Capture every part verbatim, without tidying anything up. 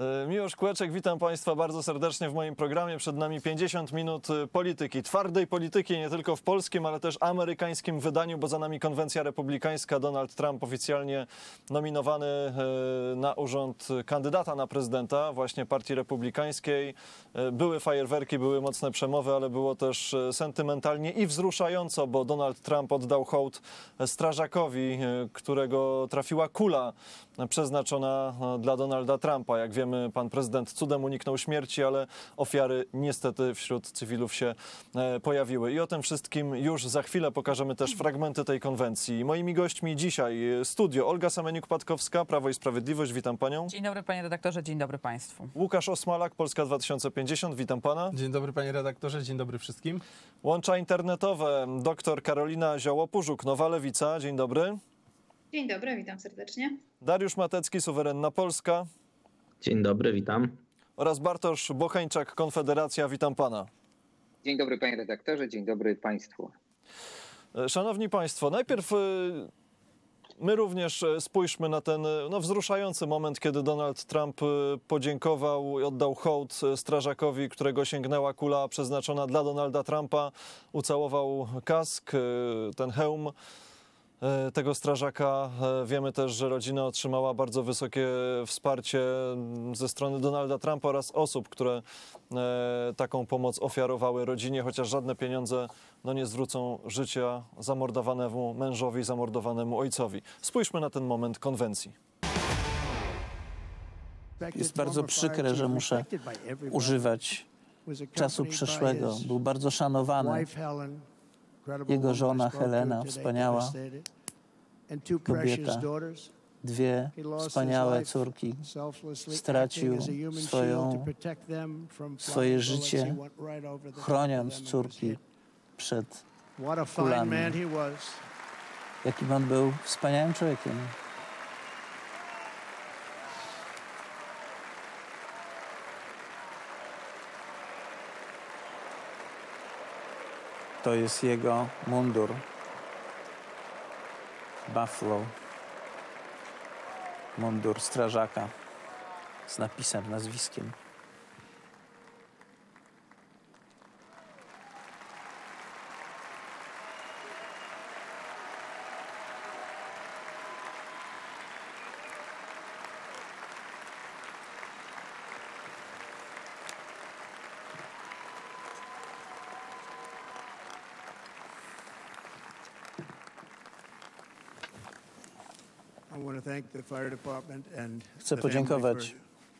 Miłosz Kłeczek, witam Państwa bardzo serdecznie w moim programie. Przed nami pięćdziesiąt minut polityki, twardej polityki, nie tylko w polskim, ale też amerykańskim wydaniu, bo za nami konwencja republikańska. Donald Trump oficjalnie nominowany na urząd kandydata na prezydenta właśnie partii republikańskiej. Były fajerwerki, były mocne przemowy, ale było też sentymentalnie i wzruszająco, bo Donald Trump oddał hołd strażakowi, którego trafiła kula przeznaczona dla Donalda Trumpa. Jak wiemy, pan prezydent cudem uniknął śmierci, ale ofiary niestety wśród cywilów się pojawiły. I o tym wszystkim już za chwilę pokażemy też fragmenty tej konwencji. Moimi gośćmi dzisiaj studio Olga Semeniuk-Patkowska, Prawo i Sprawiedliwość. Witam panią. Dzień dobry panie redaktorze, dzień dobry państwu. Łukasz Osmalak, Polska dwa tysiące pięćdziesiąt. Witam pana. Dzień dobry panie redaktorze, dzień dobry wszystkim. Łącza internetowe, doktor Karolina Zioło-Pużuk, Nowa Lewica. Dzień dobry. Dzień dobry, witam serdecznie. Dariusz Matecki, Suwerenna Polska. Dzień dobry, witam. Oraz Bartosz Bocheńczak, Konfederacja. Witam pana. Dzień dobry panie redaktorze, dzień dobry państwu. Szanowni państwo, najpierw my również spójrzmy na ten no, wzruszający moment, kiedy Donald Trump podziękował i oddał hołd strażakowi, którego sięgnęła kula przeznaczona dla Donalda Trumpa. Ucałował kask, ten hełm tego strażaka. Wiemy też, że rodzina otrzymała bardzo wysokie wsparcie ze strony Donalda Trumpa oraz osób, które taką pomoc ofiarowały rodzinie, chociaż żadne pieniądze no, nie zwrócą życia zamordowanemu mężowi, zamordowanemu ojcowi. Spójrzmy na ten moment konwencji. Jest bardzo przykre, że muszę używać czasu przeszłego. Był bardzo szanowany. Jego żona Helena, wspaniała kobieta, dwie wspaniałe córki. Stracił swoją, swoje życie, chroniąc córki przed kulami. Jakim on był wspaniałym człowiekiem. To jest jego mundur. Buffalo. Mundur strażaka z napisem, nazwiskiem. Chcę podziękować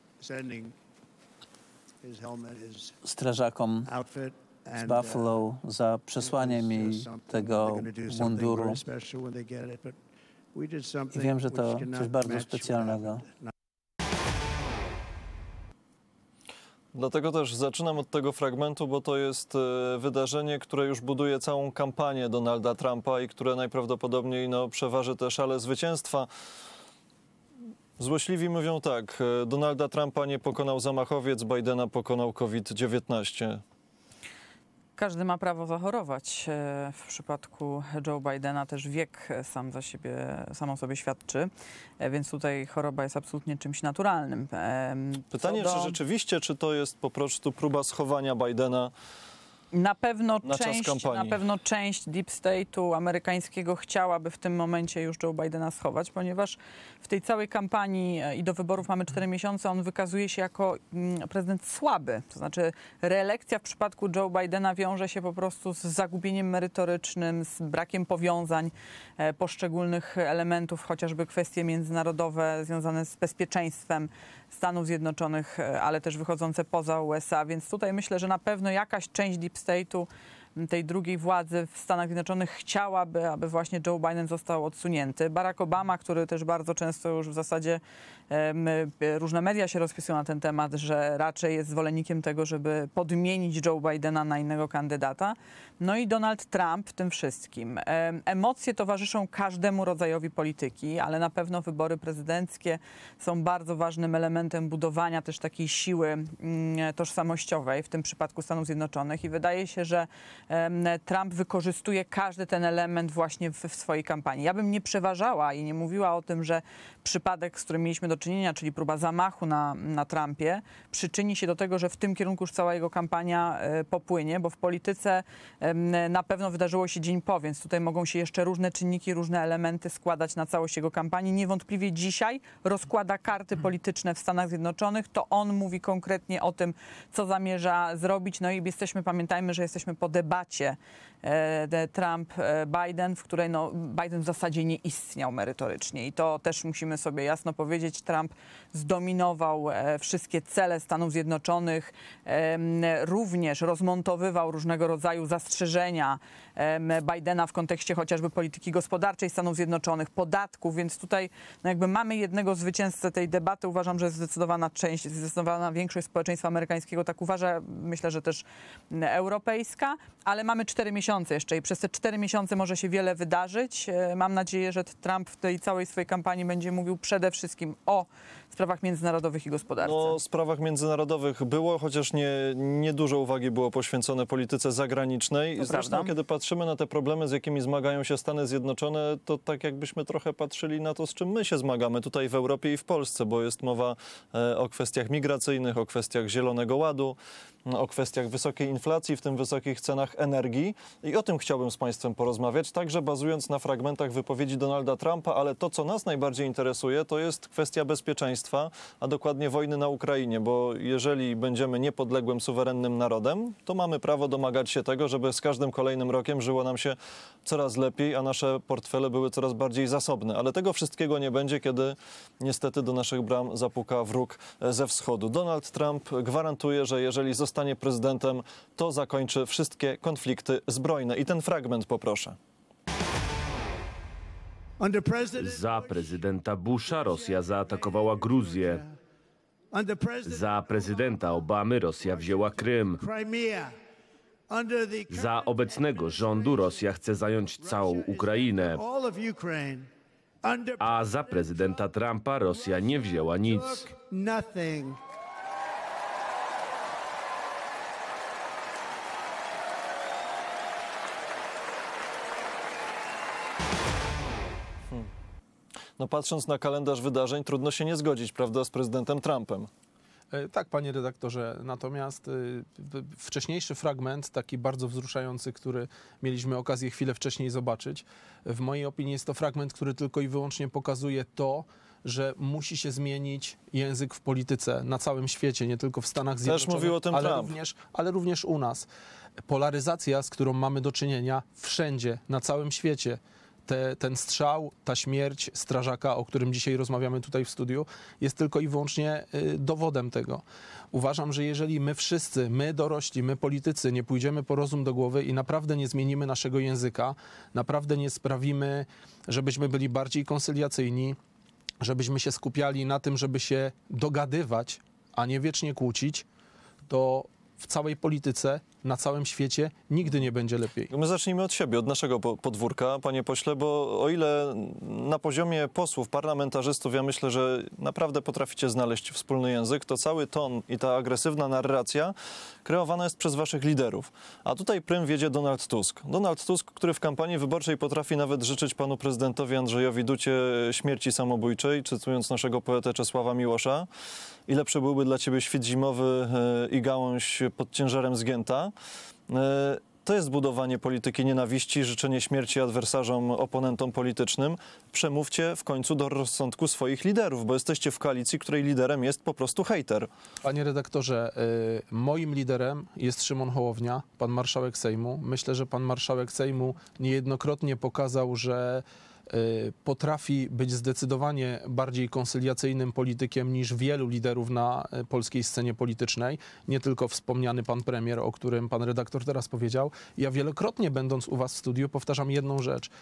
strażakom z Buffalo za przesłanie mi tego munduru. I wiem, że to coś bardzo specjalnego. Dlatego też zaczynam od tego fragmentu, bo to jest wydarzenie, które już buduje całą kampanię Donalda Trumpa i które najprawdopodobniej no, przeważy te szale zwycięstwa. Złośliwi mówią tak, Donalda Trumpa nie pokonał zamachowiec, Bidena pokonał COVID dziewiętnaście. Każdy ma prawo zachorować. W przypadku Joe Bidena też wiek sam za siebie, sam o sobie świadczy, więc tutaj choroba jest absolutnie czymś naturalnym. Pytanie, do... czy rzeczywiście, czy to jest po prostu próba schowania Bidena Na pewno, na część, czas kampanii? na pewno część Deep State'u amerykańskiego chciałaby w tym momencie już Joe Bidena schować, ponieważ w tej całej kampanii i do wyborów mamy cztery miesiące, on wykazuje się jako prezydent słaby. To znaczy reelekcja w przypadku Joe Bidena wiąże się po prostu z zagubieniem merytorycznym, z brakiem powiązań poszczególnych elementów, chociażby kwestie międzynarodowe związane z bezpieczeństwem Stanów Zjednoczonych, ale też wychodzące poza U S A, więc tutaj myślę, że na pewno jakaś część Deep State'u, tej drugiej władzy w Stanach Zjednoczonych chciałaby, aby właśnie Joe Biden został odsunięty. Barack Obama, który też bardzo często już w zasadzie my, różne media się rozpisują na ten temat, że raczej jest zwolennikiem tego, żeby podmienić Joe Bidena na innego kandydata. No i Donald Trump w tym wszystkim. Emocje towarzyszą każdemu rodzajowi polityki, ale na pewno wybory prezydenckie są bardzo ważnym elementem budowania też takiej siły tożsamościowej, w tym przypadku Stanów Zjednoczonych. I wydaje się, że Trump wykorzystuje każdy ten element właśnie w, w swojej kampanii. Ja bym nie przeważała i nie mówiła o tym, że przypadek, z którym mieliśmy do czynienia, czyli próba zamachu na, na Trumpie, przyczyni się do tego, że w tym kierunku już cała jego kampania e, popłynie, bo w polityce e, na pewno wydarzyło się dzień po, więc tutaj mogą się jeszcze różne czynniki, różne elementy składać na całość jego kampanii. Niewątpliwie dzisiaj rozkłada karty polityczne w Stanach Zjednoczonych. To on mówi konkretnie o tym, co zamierza zrobić. No i jesteśmy, pamiętajmy, że jesteśmy po debacie e, Trump-Biden, w której no, Biden w zasadzie nie istniał merytorycznie. I to też musimy sobie jasno powiedzieć. Trump zdominował e, wszystkie cele Stanów Zjednoczonych, e, również rozmontowywał różnego rodzaju zastrzeżenia e, Bidena w kontekście chociażby polityki gospodarczej Stanów Zjednoczonych, podatków, więc tutaj no, jakby mamy jednego zwycięzcę tej debaty. Uważam, że zdecydowana część, zdecydowana większość społeczeństwa amerykańskiego tak uważa. Myślę, że też europejska, ale mamy cztery miesiące jeszcze i przez te cztery miesiące może się wiele wydarzyć. Mam nadzieję, że Trump w tej całej swojej kampanii będzie mówił przede wszystkim o sprawach międzynarodowych i gospodarce. No, o sprawach międzynarodowych było, chociaż nie, nie dużo uwagi było poświęcone polityce zagranicznej. To Zresztą, prawda. kiedy patrzymy na te problemy, z jakimi zmagają się Stany Zjednoczone, to tak jakbyśmy trochę patrzyli na to, z czym my się zmagamy tutaj w Europie i w Polsce, bo jest mowa e, o kwestiach migracyjnych, o kwestiach Zielonego Ładu, o kwestiach wysokiej inflacji, w tym wysokich cenach energii. I o tym chciałbym z Państwem porozmawiać, także bazując na fragmentach wypowiedzi Donalda Trumpa, ale to, co nas najbardziej interesuje, to jest kwestia bezpieczeństwa, a dokładnie wojny na Ukrainie, bo jeżeli będziemy niepodległym, suwerennym narodem, to mamy prawo domagać się tego, żeby z każdym kolejnym rokiem żyło nam się coraz lepiej, a nasze portfele były coraz bardziej zasobne. Ale tego wszystkiego nie będzie, kiedy niestety do naszych bram zapuka wróg ze wschodu. Donald Trump gwarantuje, że jeżeli zostanie prezydentem, to zakończy wszystkie konflikty zbrojne. I ten fragment poproszę. Za prezydenta Busha Rosja zaatakowała Gruzję. Za prezydenta Obamy Rosja wzięła Krym. Za obecnego rządu Rosja chce zająć całą Ukrainę. A za prezydenta Trumpa Rosja nie wzięła nic. No patrząc na kalendarz wydarzeń, trudno się nie zgodzić, prawda, z prezydentem Trumpem. Tak, panie redaktorze, natomiast y, wcześniejszy fragment, taki bardzo wzruszający, który mieliśmy okazję chwilę wcześniej zobaczyć, w mojej opinii jest to fragment, który tylko i wyłącznie pokazuje to, że musi się zmienić język w polityce na całym świecie, nie tylko w Stanach Zjednoczonych, Też mówił o tym ale, Trump. również, ale również u nas. Polaryzacja, z którą mamy do czynienia wszędzie, na całym świecie. Te, ten strzał, ta śmierć strażaka, o którym dzisiaj rozmawiamy tutaj w studiu, jest tylko i wyłącznie y, dowodem tego. Uważam, że jeżeli my wszyscy, my dorośli, my politycy nie pójdziemy po rozum do głowy i naprawdę nie zmienimy naszego języka, naprawdę nie sprawimy, żebyśmy byli bardziej koncyliacyjni, żebyśmy się skupiali na tym, żeby się dogadywać, a nie wiecznie kłócić, to w całej polityce, na całym świecie nigdy nie będzie lepiej. My zacznijmy od siebie, od naszego podwórka, panie pośle, bo o ile na poziomie posłów, parlamentarzystów, ja myślę, że naprawdę potraficie znaleźć wspólny język, to cały ton i ta agresywna narracja kreowana jest przez waszych liderów. A tutaj prym wiedzie Donald Tusk. Donald Tusk, który w kampanii wyborczej potrafi nawet życzyć panu prezydentowi Andrzejowi Dudzie śmierci samobójczej, cytując naszego poetę Czesława Miłosza. I lepszy byłby dla ciebie świt zimowy i gałąź pod ciężarem zgięta. To jest budowanie polityki nienawiści, życzenie śmierci adwersarzom, oponentom politycznym. Przemówcie w końcu do rozsądku swoich liderów, bo jesteście w koalicji, której liderem jest po prostu hejter. Panie redaktorze, y, moim liderem jest Szymon Hołownia, pan marszałek Sejmu. Myślę, że pan marszałek Sejmu niejednokrotnie pokazał, że y, potrafi być zdecydowanie bardziej koncyliacyjnym politykiem niż wielu liderów na y, polskiej scenie politycznej. Nie tylko wspomniany pan premier, o którym pan redaktor teraz powiedział. Ja wielokrotnie będąc u was w studiu powtarzam jedną rzecz.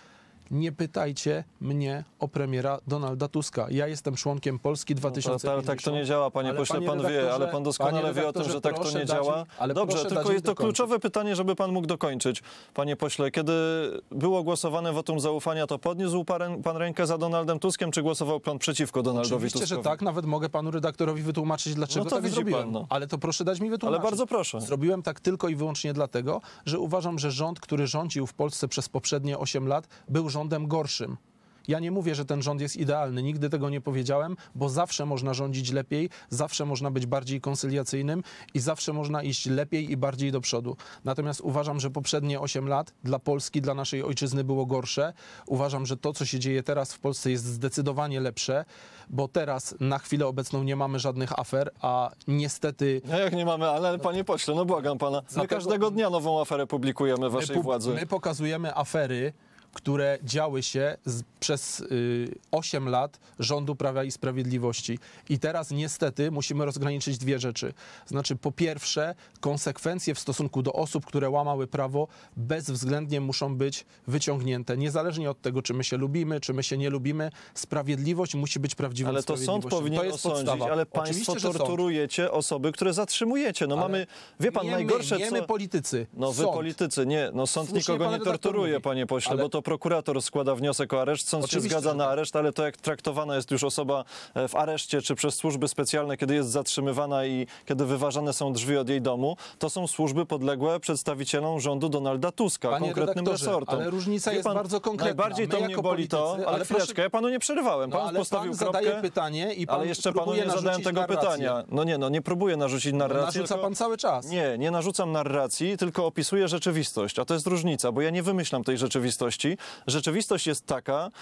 Nie pytajcie mnie o premiera Donalda Tuska. Ja jestem członkiem Polski dwa tysiące pięćdziesiąt. No to, tak to nie działa, panie ale pośle, panie pan wie, ale pan doskonale wie o tym, że tak to nie działa. Mi, ale Dobrze, tylko jest to dokończyć. kluczowe pytanie, żeby pan mógł dokończyć. Panie pośle, kiedy było głosowane wotum zaufania, to podniósł pan, pan rękę za Donaldem Tuskiem, czy głosował pan przeciwko Donaldowi Oczywiście, Tuskowi? że tak. Nawet mogę panu redaktorowi wytłumaczyć, dlaczego No to tak widzi zrobiłem. pan, no. Ale to proszę dać mi wytłumaczyć. Ale bardzo proszę. Zrobiłem tak tylko i wyłącznie dlatego, że uważam, że rząd, który rządził w Polsce przez poprzednie osiem lat, był rządem gorszym. Ja nie mówię, że ten rząd jest idealny, nigdy tego nie powiedziałem, bo zawsze można rządzić lepiej, zawsze można być bardziej koncyliacyjnym i zawsze można iść lepiej i bardziej do przodu. Natomiast uważam, że poprzednie osiem lat dla Polski, dla naszej ojczyzny było gorsze. Uważam, że to, co się dzieje teraz w Polsce, jest zdecydowanie lepsze, bo teraz na chwilę obecną nie mamy żadnych afer, a niestety... No jak nie mamy, ale panie pośle, no błagam pana, my Dlatego- każdego dnia nową aferę publikujemy waszej my, pu- władzy. my pokazujemy afery, które działy się z, przez y, osiem lat rządu Prawa i Sprawiedliwości. I teraz niestety musimy rozgraniczyć dwie rzeczy. Znaczy, po pierwsze, konsekwencje w stosunku do osób, które łamały prawo, bezwzględnie muszą być wyciągnięte. Niezależnie od tego, czy my się lubimy, czy my się nie lubimy, sprawiedliwość musi być prawdziwą Ale to sąd sprawiedliwością. powinien To jest osądzić, podstawa. ale państwo Oczywiście, że sąd. torturujecie osoby, które zatrzymujecie. No Ale mamy, wie pan, nie najgorsze my, nie co... my politycy. No wy Sąd. politycy, nie, no sąd Słusznie nikogo pan nie redaktor torturuje, mówi. panie pośle, Ale- bo to prokurator składa wniosek o areszt, sąd Oczywiście, się zgadza że na tak. areszt, ale to jak traktowana jest już osoba e, w areszcie, czy przez służby specjalne, kiedy jest zatrzymywana i kiedy wyważane są drzwi od jej domu, to są służby podległe przedstawicielom rządu Donalda Tuska, Panie konkretnym redaktorze, resortom. ale różnica Wie jest pan, bardzo konkretna. Najbardziej My to mnie jako boli to, politycy, ale ale chwileczkę, proszę- ja panu nie przerywałem, pan No, ale postawił pan kropkę. zadaje pytanie i pan Ale jeszcze panu próbuje nie zadałem narzucić tego narrację. pytania. No nie, no nie próbuję narzucić narracji. Narzuca tylko... pan cały czas. Nie, nie narzucam narracji, tylko opisuję rzeczywistość. A to jest różnica, bo ja nie wymyślam tej rzeczywistości. Rzeczywistość jest taka,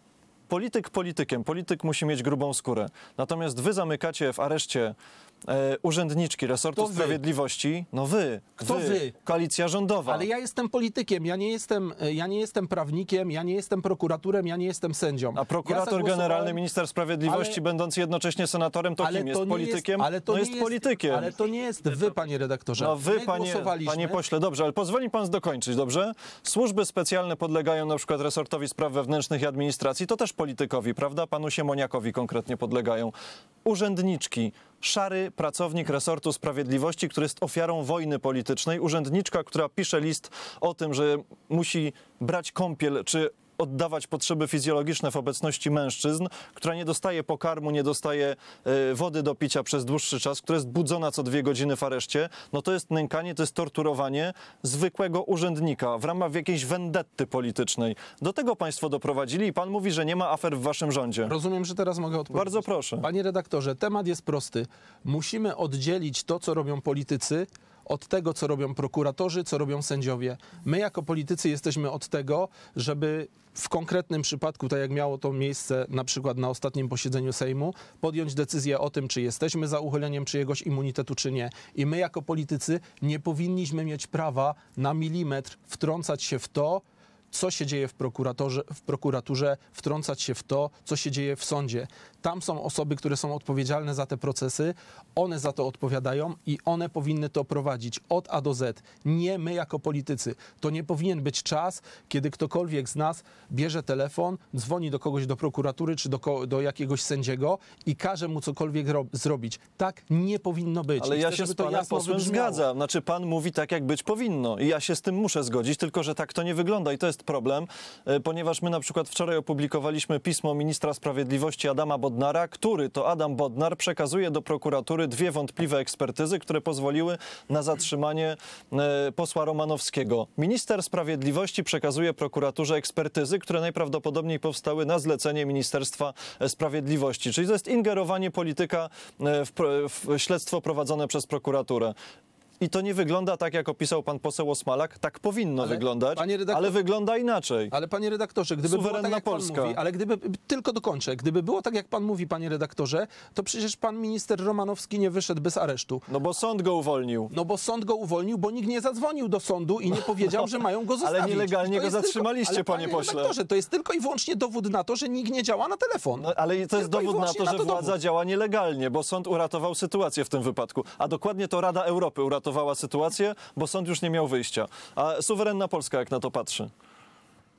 polityk politykiem, polityk musi mieć grubą skórę. Natomiast wy zamykacie w areszcie e, urzędniczki resortu Kto wy? sprawiedliwości. No wy. Kto wy? Koalicja rządowa. Ale ja jestem politykiem, ja nie jestem, ja nie jestem prawnikiem, ja nie jestem prokuratorem, ja nie jestem sędzią. A prokurator ja zagłosowałem- generalny, minister sprawiedliwości, ale- będąc jednocześnie senatorem, to kim jest? nie Politykiem? ale to no nie jest politykiem. Ale to nie jest wy, panie redaktorze. No wy, My panie, głosowaliśmy. panie pośle, dobrze, ale pozwoli pan dokończyć, dobrze? Służby specjalne podlegają na przykład resortowi spraw wewnętrznych i administracji, to też politykowi, prawda? Panu Siemoniakowi konkretnie podlegają. Urzędniczki, szary pracownik resortu sprawiedliwości, który jest ofiarą wojny politycznej, urzędniczka, która pisze list o tym, że musi brać kąpiel, czy oddawać potrzeby fizjologiczne w obecności mężczyzn, która nie dostaje pokarmu, nie dostaje e, wody do picia przez dłuższy czas, która jest budzona co dwie godziny w areszcie, no to jest nękanie, to jest torturowanie zwykłego urzędnika w ramach jakiejś wendetty politycznej. Do tego państwo doprowadzili i pan mówi, że nie ma afer w waszym rządzie. Rozumiem, że teraz mogę odpowiedzieć. Bardzo proszę. Panie redaktorze, temat jest prosty. Musimy oddzielić to, co robią politycy, od tego, co robią prokuratorzy, co robią sędziowie. My jako politycy jesteśmy od tego, żeby w konkretnym przypadku, tak jak miało to miejsce na przykład na ostatnim posiedzeniu Sejmu, podjąć decyzję o tym, czy jesteśmy za uchyleniem czyjegoś immunitetu, czy nie. I my jako politycy nie powinniśmy mieć prawa na milimetr wtrącać się w to, co się dzieje w prokuratorze, w prokuraturze, wtrącać się w to, co się dzieje w sądzie. Tam są osoby, które są odpowiedzialne za te procesy, one za to odpowiadają i one powinny to prowadzić od A do Z. Nie my jako politycy. To nie powinien być czas, kiedy ktokolwiek z nas bierze telefon, dzwoni do kogoś do prokuratury czy do, ko- do jakiegoś sędziego i każe mu cokolwiek ro- zrobić. Tak nie powinno być. Ale I ja chcę, się żeby z to panem jasno posłem wybrzmiało. zgadzam. Znaczy pan mówi tak, jak być powinno i ja się z tym muszę zgodzić, tylko że tak to nie wygląda i to jest problem, e, ponieważ my na przykład wczoraj opublikowaliśmy pismo ministra sprawiedliwości Adama Bodnara, który to Adam Bodnar przekazuje do prokuratury dwie wątpliwe ekspertyzy, które pozwoliły na zatrzymanie e, posła Romanowskiego. Minister sprawiedliwości przekazuje prokuraturze ekspertyzy, które najprawdopodobniej powstały na zlecenie Ministerstwa Sprawiedliwości. Czyli to jest ingerowanie polityka e, w, pro- w śledztwo prowadzone przez prokuraturę. I to nie wygląda tak, jak opisał pan poseł Osmalak. Tak powinno Ale, wyglądać, panie redaktor- ale wygląda inaczej. Ale panie redaktorze, gdyby było Suwerenna tak, jak Polska. pan mówi, ale gdyby, tylko dokończę, gdyby było tak, jak pan mówi, panie redaktorze, to przecież pan minister Romanowski nie wyszedł bez aresztu. No bo sąd go uwolnił. No bo sąd go uwolnił, bo nikt nie zadzwonił do sądu i nie powiedział, że mają go zostawić. Ale nielegalnie I to go jest tylko- zatrzymaliście, ale, panie pośle. redaktorze, to jest tylko i wyłącznie dowód na to, że nikt nie działa na telefon. No, ale to jest Tylko i dowód na wyłącznie to, na że to władza dowód. działa nielegalnie, bo sąd uratował sytuację w tym wypadku. A dokładnie to Rada Europy uratowała sytuację, bo sąd już nie miał wyjścia. A suwerenna Polska jak na to patrzy?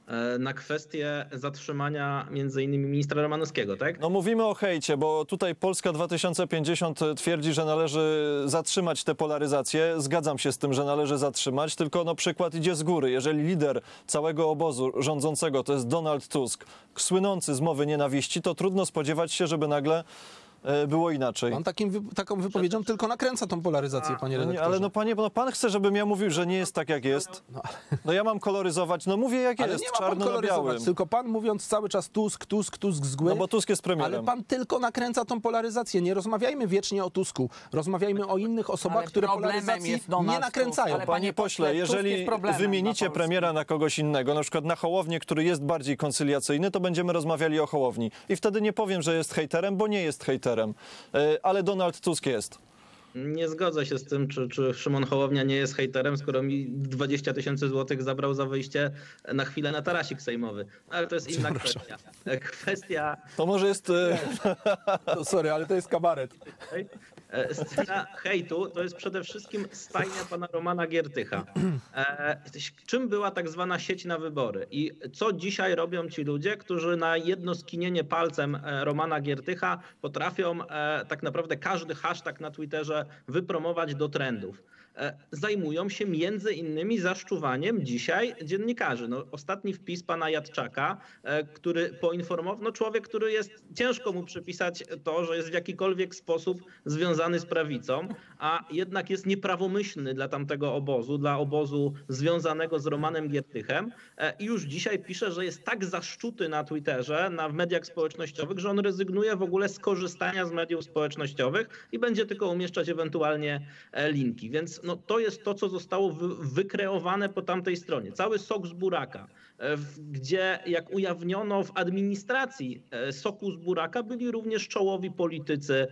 na kwestię zatrzymania między innymi ministra Romanowskiego, tak? No mówimy o hejcie, bo tutaj Polska dwa tysiące pięćdziesiąt twierdzi, że należy zatrzymać tę polaryzację. Zgadzam się z tym, że należy zatrzymać, tylko no przykład idzie z góry. Jeżeli lider całego obozu rządzącego to jest Donald Tusk, słynący z mowy nienawiści, to trudno spodziewać się, żeby nagle było inaczej. Pan takim, taką wypowiedzią tylko nakręca tą polaryzację, panie no redaktorze. Nie, ale no panie, no pan chce, żebym ja mówił, że nie jest tak, jak jest. No, no ja mam koloryzować, no mówię, jak ale jest, nie ma pan czarno na białym. tylko pan mówiąc cały czas Tusk, Tusk, Tusk zły. No bo Tusk jest premierem. Ale pan tylko nakręca tą polaryzację. Nie rozmawiajmy wiecznie o Tusku. Rozmawiajmy o innych osobach, ale które polaryzacji nie nakręcają. Ale panie pośle, jeżeli wymienicie premiera na kogoś innego, na przykład na Hołownię, który jest bardziej koncyliacyjny, to będziemy rozmawiali o Hołowni. I wtedy nie powiem, że jest hejterem, bo nie jest hejterem. Ale Donald Tusk jest. Nie zgodzę się z tym, czy, czy Szymon Hołownia nie jest hejterem, skoro mi dwadzieścia tysięcy złotych zabrał za wyjście na chwilę na tarasik sejmowy. Ale to jest inna kwestia. Kwestia... To może jest... No sorry, ale to jest kabaret. Scena hejtu to jest przede wszystkim stajnia pana Romana Giertycha. E, czym była tak zwana sieć na wybory? I co dzisiaj robią ci ludzie, którzy na jedno skinienie palcem Romana Giertycha potrafią e, tak naprawdę każdy hashtag na Twitterze wypromować do trendów? Zajmują się między innymi zaszczuwaniem dzisiaj dziennikarzy. No, ostatni wpis pana Jadczaka, który poinformował, no człowiek, który jest, ciężko mu przypisać to, że jest w jakikolwiek sposób związany z prawicą, a jednak jest nieprawomyślny dla tamtego obozu, dla obozu związanego z Romanem Giertychem i już dzisiaj pisze, że jest tak zaszczuty na Twitterze, na w mediach społecznościowych, że on rezygnuje w ogóle z korzystania z mediów społecznościowych i będzie tylko umieszczać ewentualnie linki. Więc no, to jest to, co zostało wy, wykreowane po tamtej stronie. Cały sok z buraka, gdzie jak ujawniono w administracji soku z buraka byli również czołowi politycy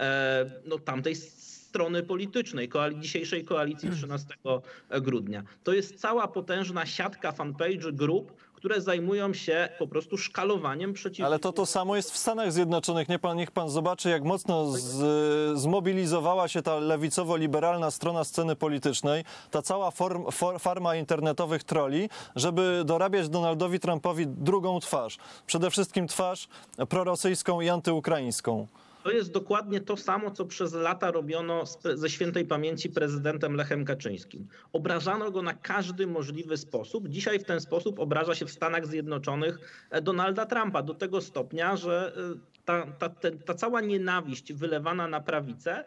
no, tamtej strony politycznej, koali- dzisiejszej koalicji trzynastego grudnia. To jest cała potężna siatka fanpage'y grup, które zajmują się po prostu szkalowaniem przeciwników. Ale to to samo jest w Stanach Zjednoczonych. Nie pan, niech pan zobaczy, jak mocno z, zmobilizowała się ta lewicowo-liberalna strona sceny politycznej, ta cała form, for, farma internetowych trolli, żeby dorabiać Donaldowi Trumpowi drugą twarz. Przede wszystkim twarz prorosyjską i antyukraińską. To jest dokładnie to samo, co przez lata robiono ze świętej pamięci prezydentem Lechem Kaczyńskim. Obrażano go na każdy możliwy sposób. Dzisiaj w ten sposób obraża się w Stanach Zjednoczonych Donalda Trumpa do tego stopnia, że ta, ta, ta, ta cała nienawiść wylewana na prawicę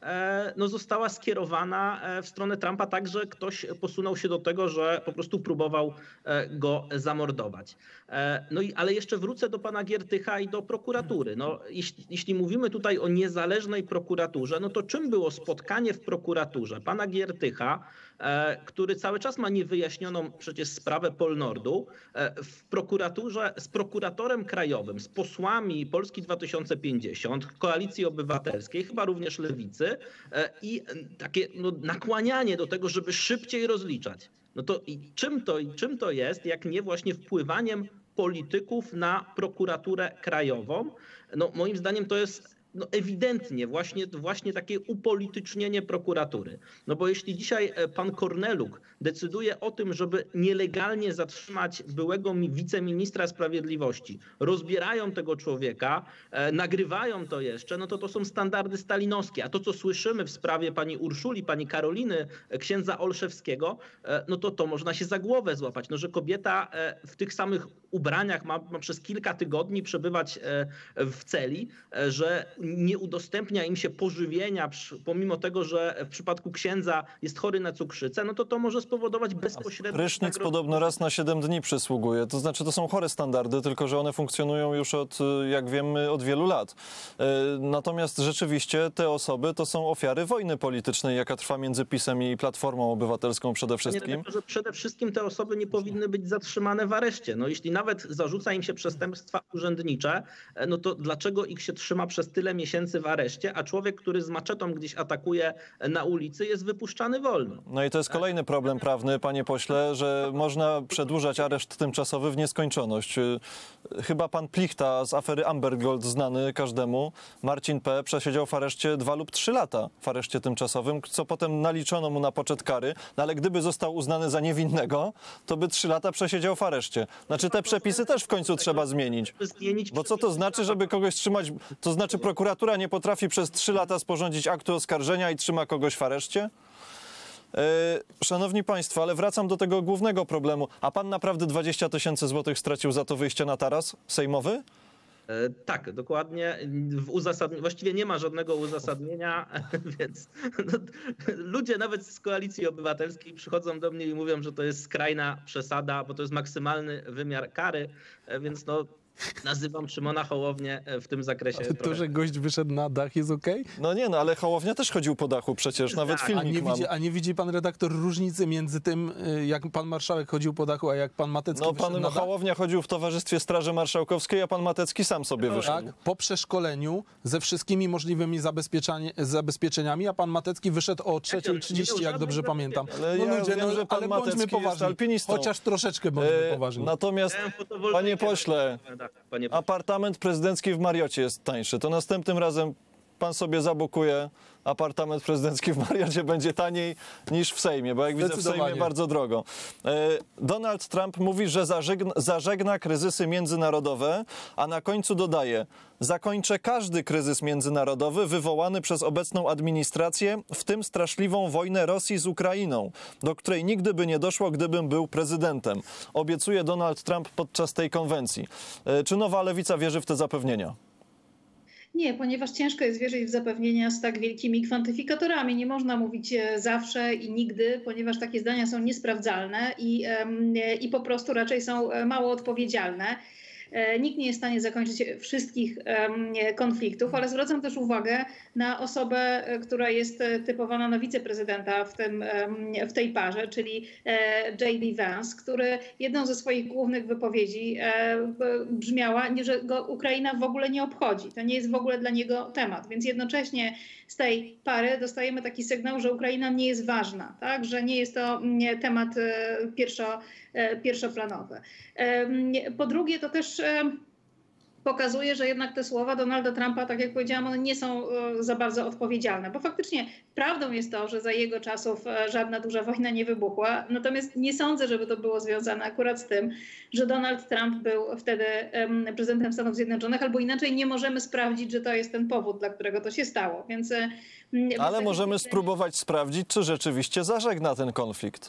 no, została skierowana w stronę Trumpa tak, że ktoś posunął się do tego, że po prostu próbował go zamordować. No i, ale jeszcze wrócę do pana Giertycha i do prokuratury. No, jeśli, jeśli mówimy tutaj o niezależnej prokuraturze, no to czym było spotkanie w prokuraturze pana Giertycha, który cały czas ma niewyjaśnioną przecież sprawę Polnordu, w prokuraturze z prokuratorem krajowym, z posłami Polski dwa tysiące pięćdziesiąt, Koalicji Obywatelskiej, chyba również Lewicy i takie no, nakłanianie do tego, żeby szybciej rozliczać. No to i czym to, czym to jest, jak nie właśnie wpływaniem polityków na prokuraturę krajową? No moim zdaniem to jest no ewidentnie właśnie, właśnie takie upolitycznienie prokuratury. No bo jeśli dzisiaj pan Korneluk decyduje o tym, żeby nielegalnie zatrzymać byłego wiceministra sprawiedliwości, rozbierają tego człowieka, e, nagrywają to jeszcze, no to to są standardy stalinowskie. A to, co słyszymy w sprawie pani Urszuli, pani Karoliny, księdza Olszewskiego, e, no to to można się za głowę złapać. No, że kobieta e, w tych samych ubraniach ma, ma przez kilka tygodni przebywać e, w celi, e, że nie udostępnia im się pożywienia, pomimo tego, że w przypadku księdza jest chory na cukrzycę, no to to może spowodować bezpośrednio... Prysznic podobno raz na siedem dni przysługuje. To znaczy, to są chore standardy, tylko że one funkcjonują już od, jak wiemy, od wielu lat. Natomiast rzeczywiście te osoby to są ofiary wojny politycznej, jaka trwa między PiS-em i Platformą Obywatelską przede wszystkim. Nie, że przede wszystkim te osoby nie powinny być zatrzymane w areszcie. No jeśli nawet zarzuca im się przestępstwa urzędnicze, no to dlaczego ich się trzyma przez tyle parę miesięcy w areszcie, a człowiek, który z maczetą gdzieś atakuje na ulicy, jest wypuszczany wolno. No i to jest kolejny problem prawny, panie pośle, że można przedłużać areszt tymczasowy w nieskończoność. Chyba pan Plichta z afery Amber Gold, znany każdemu, Marcin P., przesiedział w areszcie dwa lub trzy lata w areszcie tymczasowym, co potem naliczono mu na poczet kary, no ale gdyby został uznany za niewinnego, to by trzy lata przesiedział w areszcie. Znaczy te przepisy też w końcu trzeba zmienić. Bo co to znaczy, żeby kogoś trzymać? To znaczy prokuratura nie potrafi przez trzy lata sporządzić aktu oskarżenia i trzyma kogoś w areszcie? Szanowni Państwo, ale wracam do tego głównego problemu. A pan naprawdę dwadzieścia tysięcy złotych stracił za to wyjście na taras sejmowy? Tak, dokładnie. W uzasadni- właściwie nie ma żadnego uzasadnienia, więc no, ludzie nawet z Koalicji Obywatelskiej przychodzą do mnie i mówią, że to jest skrajna przesada, bo to jest maksymalny wymiar kary, więc no nazywam Szymona Hołownię w tym zakresie. To, trochę... że gość wyszedł na dach, jest okej? Okay? No nie, no ale Hołownia też chodził po dachu przecież, nawet Tak, filmik a nie mam. Widzi, a nie widzi pan redaktor różnicy między tym, jak pan marszałek chodził po dachu, a jak pan Matecki No wyszedł pan na dach? Hołownia chodził w towarzystwie Straży Marszałkowskiej, a pan Matecki sam sobie No, wyszedł. Tak, po przeszkoleniu ze wszystkimi możliwymi zabezpieczeniami, a pan Matecki wyszedł o trzeciej trzydzieści, jak dobrze pamiętam. Ale No ja ludzie, wiem, no, że pan ale bądźmy Matecki jest poważni. alpinistą. Chociaż troszeczkę bądźmy E, poważni. Natomiast, panie pośle, Panie... apartament prezydencki w Mariocie jest tańszy. To następnym razem pan sobie zabukuje apartament prezydencki w Mariocie, będzie taniej niż w Sejmie, bo jak widzę w Sejmie bardzo drogo. Donald Trump mówi, że zażegna, zażegna kryzysy międzynarodowe, a na końcu dodaje: zakończę każdy kryzys międzynarodowy wywołany przez obecną administrację, w tym straszliwą wojnę Rosji z Ukrainą, do której nigdy by nie doszło, gdybym był prezydentem. Obiecuje Donald Trump podczas tej konwencji. Czy Nowa Lewica wierzy w te zapewnienia? Nie, ponieważ ciężko jest wierzyć w zapewnienia z tak wielkimi kwantyfikatorami. Nie można mówić zawsze i nigdy, ponieważ takie zdania są niesprawdzalne i, i po prostu raczej są mało odpowiedzialne. Nikt nie jest w stanie zakończyć wszystkich konfliktów, ale zwracam też uwagę na osobę, która jest typowana na wiceprezydenta w, tym, w tej parze, czyli J D Vance, który jedną ze swoich głównych wypowiedzi brzmiała, że go Ukraina w ogóle nie obchodzi. To nie jest w ogóle dla niego temat. Więc jednocześnie z tej pary dostajemy taki sygnał, że Ukraina nie jest ważna, tak? Że nie jest to temat pierwszo, pierwszoplanowy. Po drugie, to też pokazuje, że jednak te słowa Donalda Trumpa, tak jak powiedziałam, one nie są za bardzo odpowiedzialne, bo faktycznie prawdą jest to, że za jego czasów żadna duża wojna nie wybuchła, natomiast nie sądzę, żeby to było związane akurat z tym, że Donald Trump był wtedy prezydentem Stanów Zjednoczonych, albo inaczej nie możemy sprawdzić, że to jest ten powód, dla którego to się stało. Więc, ale możemy spróbować sprawdzić, czy rzeczywiście zażegna ten konflikt.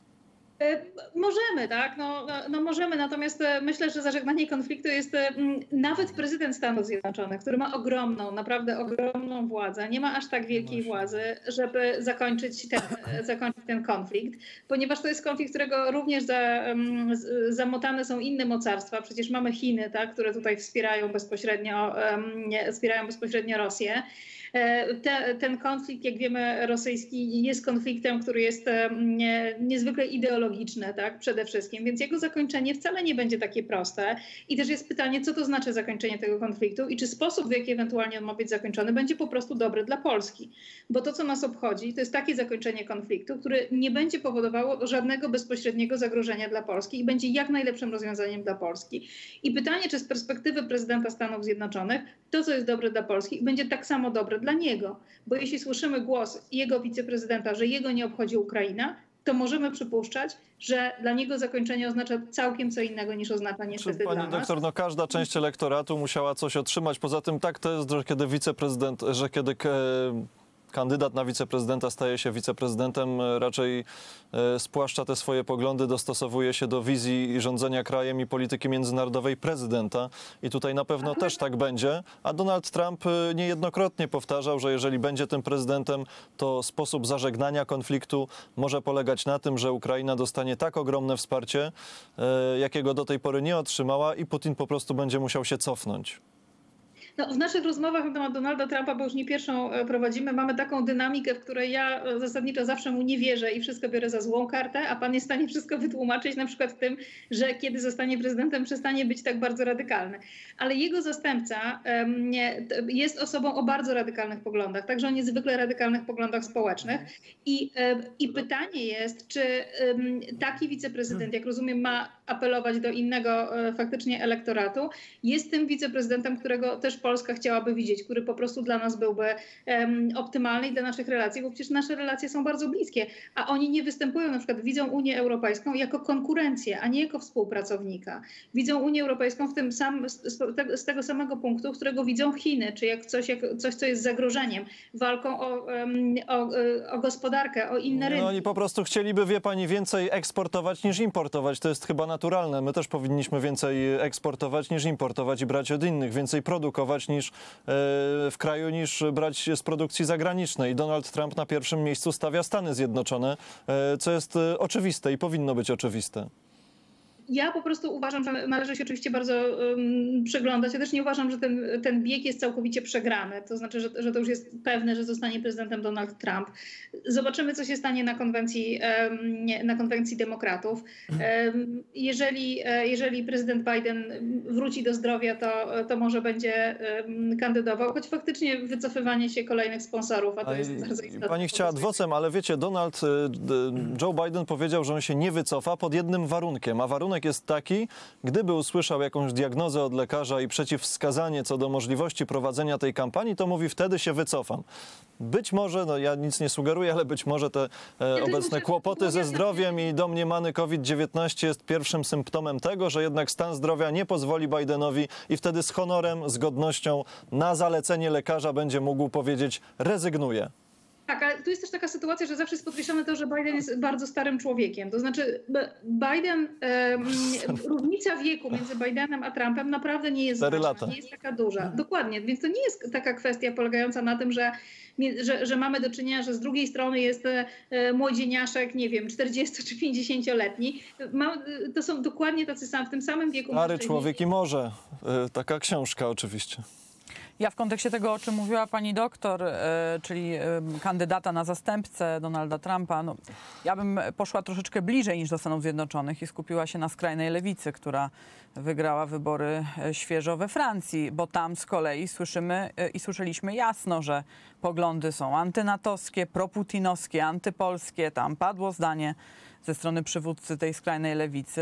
Możemy, tak, no, no, no możemy, natomiast myślę, że zażegnanie konfliktu jest nawet prezydent Stanów Zjednoczonych, który ma ogromną, naprawdę ogromną władzę, nie ma aż tak wielkiej władzy, żeby zakończyć ten, zakończyć ten konflikt, ponieważ to jest konflikt, którego również za, zamotane są inne mocarstwa. Przecież mamy Chiny, tak, które tutaj wspierają bezpośrednio, wspierają bezpośrednio Rosję. Te, ten konflikt, jak wiemy, rosyjski jest konfliktem, który jest nie, niezwykle ideologiczny, tak, przede wszystkim, więc jego zakończenie wcale nie będzie takie proste. I też jest pytanie, co to znaczy zakończenie tego konfliktu i czy sposób, w jaki ewentualnie on ma być zakończony, będzie po prostu dobry dla Polski. Bo to, co nas obchodzi, to jest takie zakończenie konfliktu, które nie będzie powodowało żadnego bezpośredniego zagrożenia dla Polski i będzie jak najlepszym rozwiązaniem dla Polski. I pytanie, czy z perspektywy prezydenta Stanów Zjednoczonych to, co jest dobre dla Polski, będzie tak samo dobre dla niego. Bo jeśli słyszymy głos jego wiceprezydenta, że jego nie obchodzi Ukraina, to możemy przypuszczać, że dla niego zakończenie oznacza całkiem co innego niż oznacza niestety Pani dla nas. doktor, no każda część elektoratu musiała coś otrzymać. Poza tym tak to jest, że kiedy wiceprezydent, że kiedy kandydat na wiceprezydenta staje się wiceprezydentem, raczej spłaszcza te swoje poglądy, dostosowuje się do wizji rządzenia krajem i polityki międzynarodowej prezydenta. I tutaj na pewno też tak będzie. A Donald Trump niejednokrotnie powtarzał, że jeżeli będzie tym prezydentem, to sposób zażegnania konfliktu może polegać na tym, że Ukraina dostanie tak ogromne wsparcie, jakiego do tej pory nie otrzymała i Putin po prostu będzie musiał się cofnąć. No, w naszych rozmowach na temat Donalda Trumpa, bo już nie pierwszą prowadzimy, mamy taką dynamikę, w której ja zasadniczo zawsze mu nie wierzę i wszystko biorę za złą kartę, a pan jest w stanie wszystko wytłumaczyć, na przykład w tym, że kiedy zostanie prezydentem, przestanie być tak bardzo radykalny. Ale jego zastępca um, nie, jest osobą o bardzo radykalnych poglądach, także o niezwykle radykalnych poglądach społecznych. I, um, i pytanie jest, czy um, taki wiceprezydent, jak rozumiem, ma apelować do innego um, faktycznie elektoratu, jest tym wiceprezydentem, którego też Polska chciałaby widzieć, który po prostu dla nas byłby um, optymalny i dla naszych relacji, bo przecież nasze relacje są bardzo bliskie, a oni nie występują, na przykład widzą Unię Europejską jako konkurencję, a nie jako współpracownika. Widzą Unię Europejską w tym sam, z, z tego samego punktu, którego widzą Chiny, czy jak coś, jak coś, co jest zagrożeniem, walką o, um, o, o gospodarkę, o inne rynki. No oni po prostu chcieliby, wie pani, więcej eksportować niż importować. To jest chyba naturalne. My też powinniśmy więcej eksportować niż importować i brać od innych, więcej produkować niż e, w kraju, niż brać z produkcji zagranicznej. Donald Trump na pierwszym miejscu stawia Stany Zjednoczone, e, co jest e, oczywiste i powinno być oczywiste. Ja po prostu uważam, że należy się oczywiście bardzo um, przyglądać. Ja też nie uważam, że ten, ten bieg jest całkowicie przegrany. To znaczy, że, że to już jest pewne, że zostanie prezydentem Donald Trump. Zobaczymy, co się stanie na konwencji, um, na konwencji demokratów. Um, jeżeli, jeżeli prezydent Biden wróci do zdrowia, to, to może będzie um, kandydował, choć faktycznie wycofywanie się kolejnych sponsorów, a to jest a bardzo istotne. Pani chciała adwocem, ale wiecie, Donald, Joe Biden powiedział, że on się nie wycofa pod jednym warunkiem, a warunek jest taki, gdyby usłyszał jakąś diagnozę od lekarza i przeciwwskazanie co do możliwości prowadzenia tej kampanii, to mówi, wtedy się wycofam. Być może, no ja nic nie sugeruję, ale być może te e, obecne kłopoty ze zdrowiem i domniemany COVID dziewiętnaście jest pierwszym symptomem tego, że jednak stan zdrowia nie pozwoli Bidenowi i wtedy z honorem, z godnością na zalecenie lekarza będzie mógł powiedzieć, rezygnuję. Tak, ale tu jest też taka sytuacja, że zawsze jest podkreślone to, że Biden jest bardzo starym człowiekiem. To znaczy Biden, um, różnica wieku między Bidenem a Trumpem naprawdę nie jest Cztery znaczna, lata. nie jest taka duża. Dokładnie, więc to nie jest taka kwestia polegająca na tym, że, że, że mamy do czynienia, że z drugiej strony jest e, młodzieniaszek, nie wiem, czterdziesto czy pięćdziesięcioletni. Ma, to są dokładnie tacy sami, w tym samym wieku. Stary człowiek i może. E, taka książka oczywiście. Ja w kontekście tego, o czym mówiła pani doktor, e, czyli e, kandydata na zastępcę Donalda Trumpa, no, ja bym poszła troszeczkę bliżej niż do Stanów Zjednoczonych i skupiła się na skrajnej lewicy, która wygrała wybory e, świeżo we Francji, bo tam z kolei słyszymy e, i słyszeliśmy jasno, że poglądy są antynatowskie, proputinowskie, antypolskie. Tam padło zdanie ze strony przywódcy tej skrajnej lewicy,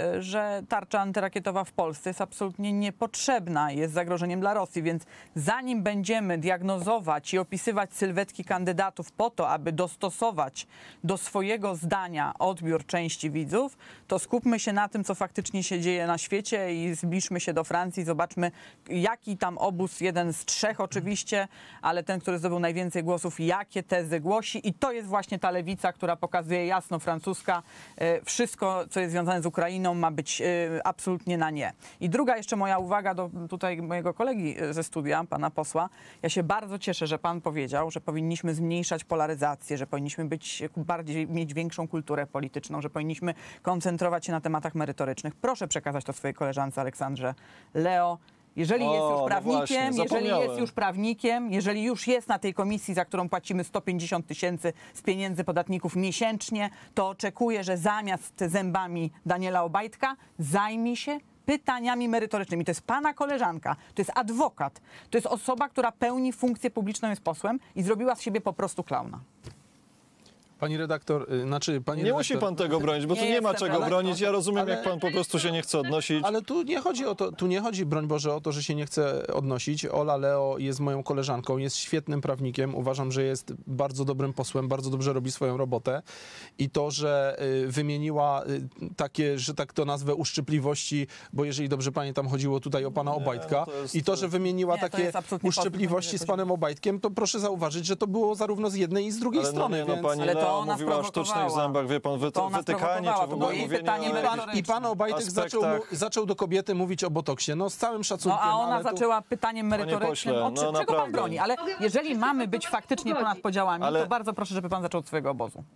że tarcza antyrakietowa w Polsce jest absolutnie niepotrzebna, jest zagrożeniem dla Rosji, więc zanim będziemy diagnozować i opisywać sylwetki kandydatów po to, aby dostosować do swojego zdania odbiór części widzów, to skupmy się na tym, co faktycznie się dzieje na świecie i zbliżmy się do Francji, zobaczmy, jaki tam obóz, jeden z trzech oczywiście, ale ten, który zdobył najwięcej głosów, jakie tezy głosi i to jest właśnie ta lewica, która pokazuje jasno francuska, wszystko, co jest związane z Ukrainą, ma być absolutnie na nie. I druga jeszcze moja uwaga do tutaj mojego kolegi ze studia, pana posła. Ja się bardzo cieszę, że pan powiedział, że powinniśmy zmniejszać polaryzację, że powinniśmy być bardziej, mieć większą kulturę polityczną, że powinniśmy koncentrować się na tematach merytorycznych. Proszę przekazać to swojej koleżance Aleksandrze Leo. Jeżeli O, jest już no prawnikiem, właśnie, jeżeli jest zapomniałem. już prawnikiem, jeżeli już jest na tej komisji, za którą płacimy sto pięćdziesiąt tysięcy z pieniędzy podatników miesięcznie, to oczekuję, że zamiast zębami Daniela Obajtka zajmie się pytaniami merytorycznymi. To jest pana koleżanka, to jest adwokat, to jest osoba, która pełni funkcję publiczną, jest posłem i zrobiła z siebie po prostu klauna. Pani redaktor, y, znaczy pani Nie redaktor, musi pan tego bronić, bo Nie tu nie ma jestem czego redaktorem. bronić. Ja rozumiem, Ale- jak pan po prostu się nie chce odnosić. Ale tu nie chodzi o to, tu nie chodzi, broń Boże, o to, że się nie chce odnosić. Ola Leo jest moją koleżanką, jest świetnym prawnikiem. Uważam, że jest bardzo dobrym posłem, bardzo dobrze robi swoją robotę. I to, że y, wymieniła y, takie, że tak to nazwę, uszczypliwości, bo jeżeli dobrze pamiętam, chodziło tutaj o pana Obajtka. to jest- I to, że wymieniła Nie, to takie jest absolutnie uszczypliwości pozytywne z panem Obajtkiem, to proszę zauważyć, że to było zarówno z jednej i z drugiej Ale no strony. nie, no więc... pani Ale to Leo ona mówiła o sztucznych sprowokowała. zębach, wie pan, wy, To ona wytykanie, sprowokowała, czy w to ogóle było jej mówienie pytanie o I pan, merytoryczne. I pan Obajtek zaczął, aspektach. mu- zaczął do kobiety mówić o botoksie. No z całym szacunkiem. No a ona ale tu- zaczęła pytaniem Panie merytorycznym, pośle, o no czym, czego naprawdę. pan broni? Ale Mogę- jeżeli mogę- mamy mogę być pan faktycznie pogodzić. ponad podziałami, Ale- to bardzo proszę, żeby pan zaczął od swojego obozu.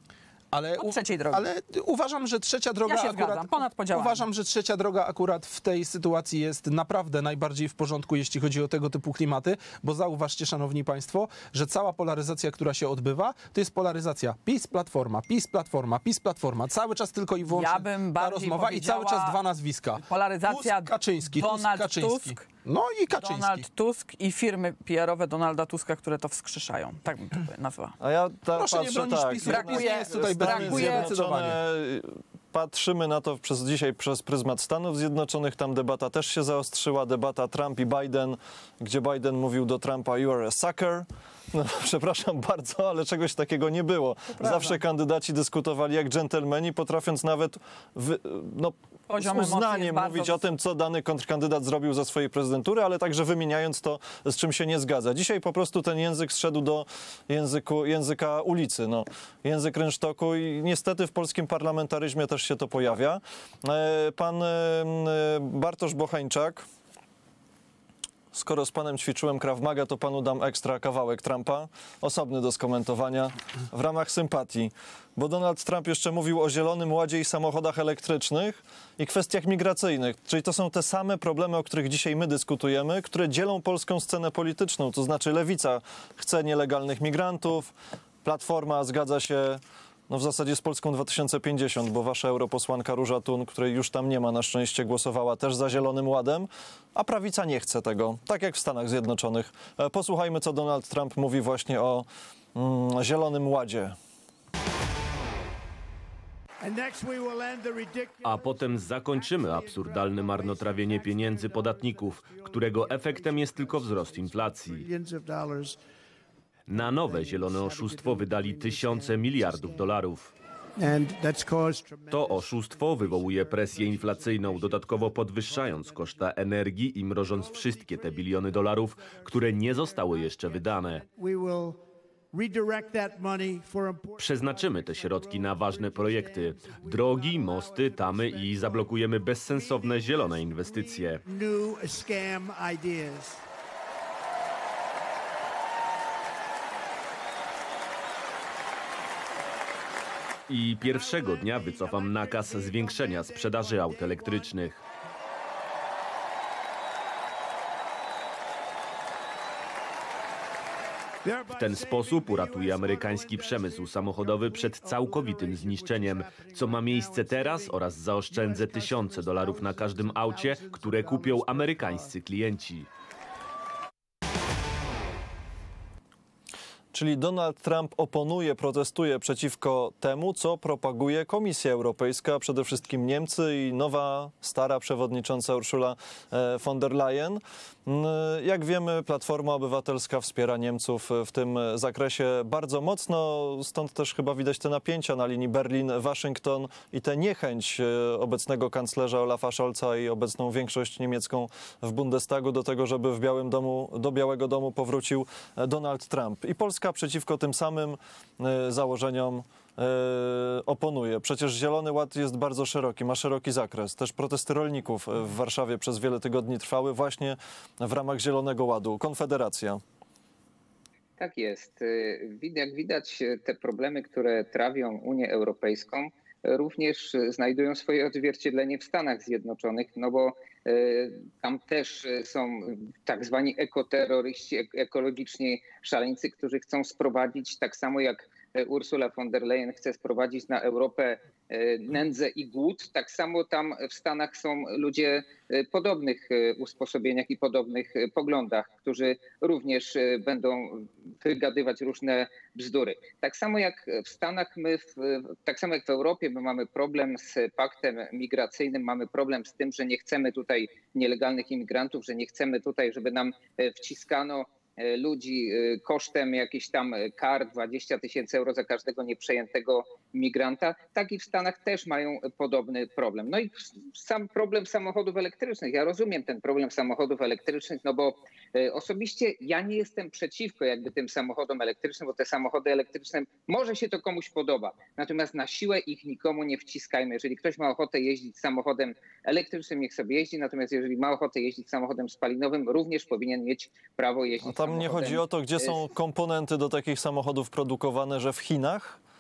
Ale, Od trzeciej drogi. ale uważam, że trzecia droga Ja się akurat, zgadzam, ponad podziałami. uważam, że trzecia droga akurat w tej sytuacji jest naprawdę najbardziej w porządku, jeśli chodzi o tego typu klimaty, bo zauważcie, szanowni państwo, że cała polaryzacja, która się odbywa, to jest polaryzacja PiS, Platforma, PiS, Platforma, PiS, Platforma. Cały czas tylko i wyłącznie Ja bym ta bardziej rozmowa i cały czas dwa nazwiska. Polaryzacja Tusk, Kaczyński, Tusk, Donald Kaczyński. Tusk, No i Kaczyński. Donald Tusk i firmy P R owe Donalda Tuska, które to wskrzeszają. Tak bym to nazwała. A ja ta, Proszę nie patrzę bronić tak. PiSu, brakuje- PiS nie jest tutaj Stany brakuje- Zjednoczone, patrzymy na to przez dzisiaj przez pryzmat Stanów Zjednoczonych. Tam debata też się zaostrzyła. Debata Trump i Biden, gdzie Biden mówił do Trumpa "You are a sucker". No, przepraszam bardzo, ale czegoś takiego nie było. Zawsze kandydaci dyskutowali jak dżentelmeni, potrafiąc nawet wy, no, Poziom z emocji uznaniem jest bardzo mówić o tym, co dany kontrkandydat zrobił za swojej prezydentury, ale także wymieniając to, z czym się nie zgadza. Dzisiaj po prostu ten język zszedł do języku, języka ulicy, no. Język rynsztoku i niestety w polskim parlamentaryzmie też się to pojawia. E, Pan e, Bartosz Bocheńczak: skoro z panem ćwiczyłem Krav Maga, to panu dam ekstra kawałek Trumpa, osobny do skomentowania, w ramach sympatii. Bo Donald Trump jeszcze mówił o Zielonym Ładzie i samochodach elektrycznych i kwestiach migracyjnych. Czyli to są te same problemy, o których dzisiaj my dyskutujemy, które dzielą polską scenę polityczną. To znaczy Lewica chce nielegalnych migrantów, Platforma zgadza się no w zasadzie z Polską dwa tysiące pięćdziesiąt, bo wasza europosłanka Róża Thun, której już tam nie ma, na szczęście głosowała też za Zielonym Ładem, a prawica nie chce tego, tak jak w Stanach Zjednoczonych. E, Posłuchajmy, co Donald Trump mówi właśnie o mm, Zielonym Ładzie. A potem zakończymy absurdalne marnotrawienie pieniędzy podatników, którego efektem jest tylko wzrost inflacji. Na nowe zielone oszustwo wydali tysiące miliardów dolarów. To oszustwo wywołuje presję inflacyjną, dodatkowo podwyższając koszta energii i mrożąc wszystkie te biliony dolarów, które nie zostały jeszcze wydane. Przeznaczymy te środki na ważne projekty, drogi, mosty, tamy i zablokujemy bezsensowne zielone inwestycje. I pierwszego dnia wycofam nakaz zwiększenia sprzedaży aut elektrycznych. W ten sposób uratuje amerykański przemysł samochodowy przed całkowitym zniszczeniem, co ma miejsce teraz, oraz zaoszczędzę tysiące dolarów na każdym aucie, które kupią amerykańscy klienci. Czyli Donald Trump oponuje, protestuje przeciwko temu, co propaguje Komisja Europejska, przede wszystkim Niemcy i nowa, stara przewodnicząca Ursula von der Leyen. Jak wiemy, Platforma Obywatelska wspiera Niemców w tym zakresie bardzo mocno, stąd też chyba widać te napięcia na linii Berlin-Waszyngton i tę niechęć obecnego kanclerza Olafa Scholza i obecną większość niemiecką w Bundestagu do tego, żeby w Białym Domu, do Białego Domu powrócił Donald Trump. I Polska przeciwko tym samym założeniom oponuje. Przecież Zielony Ład jest bardzo szeroki, ma szeroki zakres. Też protesty rolników w Warszawie przez wiele tygodni trwały właśnie w ramach Zielonego Ładu. Konfederacja. Tak jest. Jak widać, te problemy, które trawią Unię Europejską, również znajdują swoje odzwierciedlenie w Stanach Zjednoczonych, no bo tam też są tak zwani ekoterroryści, ekologiczni szaleńcy, którzy chcą sprowadzić, tak samo jak Ursula von der Leyen chce sprowadzić na Europę nędzę i głód, tak samo tam w Stanach są ludzie podobnych usposobieniach i podobnych poglądach, którzy również będą wygadywać różne bzdury. Tak samo jak w Stanach, my, w, tak samo jak w Europie, my mamy problem z paktem migracyjnym, mamy problem z tym, że nie chcemy tutaj nielegalnych imigrantów, że nie chcemy tutaj, żeby nam wciskano ludzi kosztem jakichś tam kar, dwadzieścia tysięcy euro za każdego nieprzejętego migranta. Tak i w Stanach też mają podobny problem. No i sam problem samochodów elektrycznych. Ja rozumiem ten problem samochodów elektrycznych, no bo osobiście ja nie jestem przeciwko jakby tym samochodom elektrycznym, bo te samochody elektryczne, może się to komuś podoba, natomiast na siłę ich nikomu nie wciskajmy. Jeżeli ktoś ma ochotę jeździć samochodem elektrycznym, niech sobie jeździ, natomiast jeżeli ma ochotę jeździć samochodem spalinowym, również powinien mieć prawo jeździć samochodem. Tam nie chodzi o to, gdzie są komponenty do takich samochodów produkowane, że w Chinach?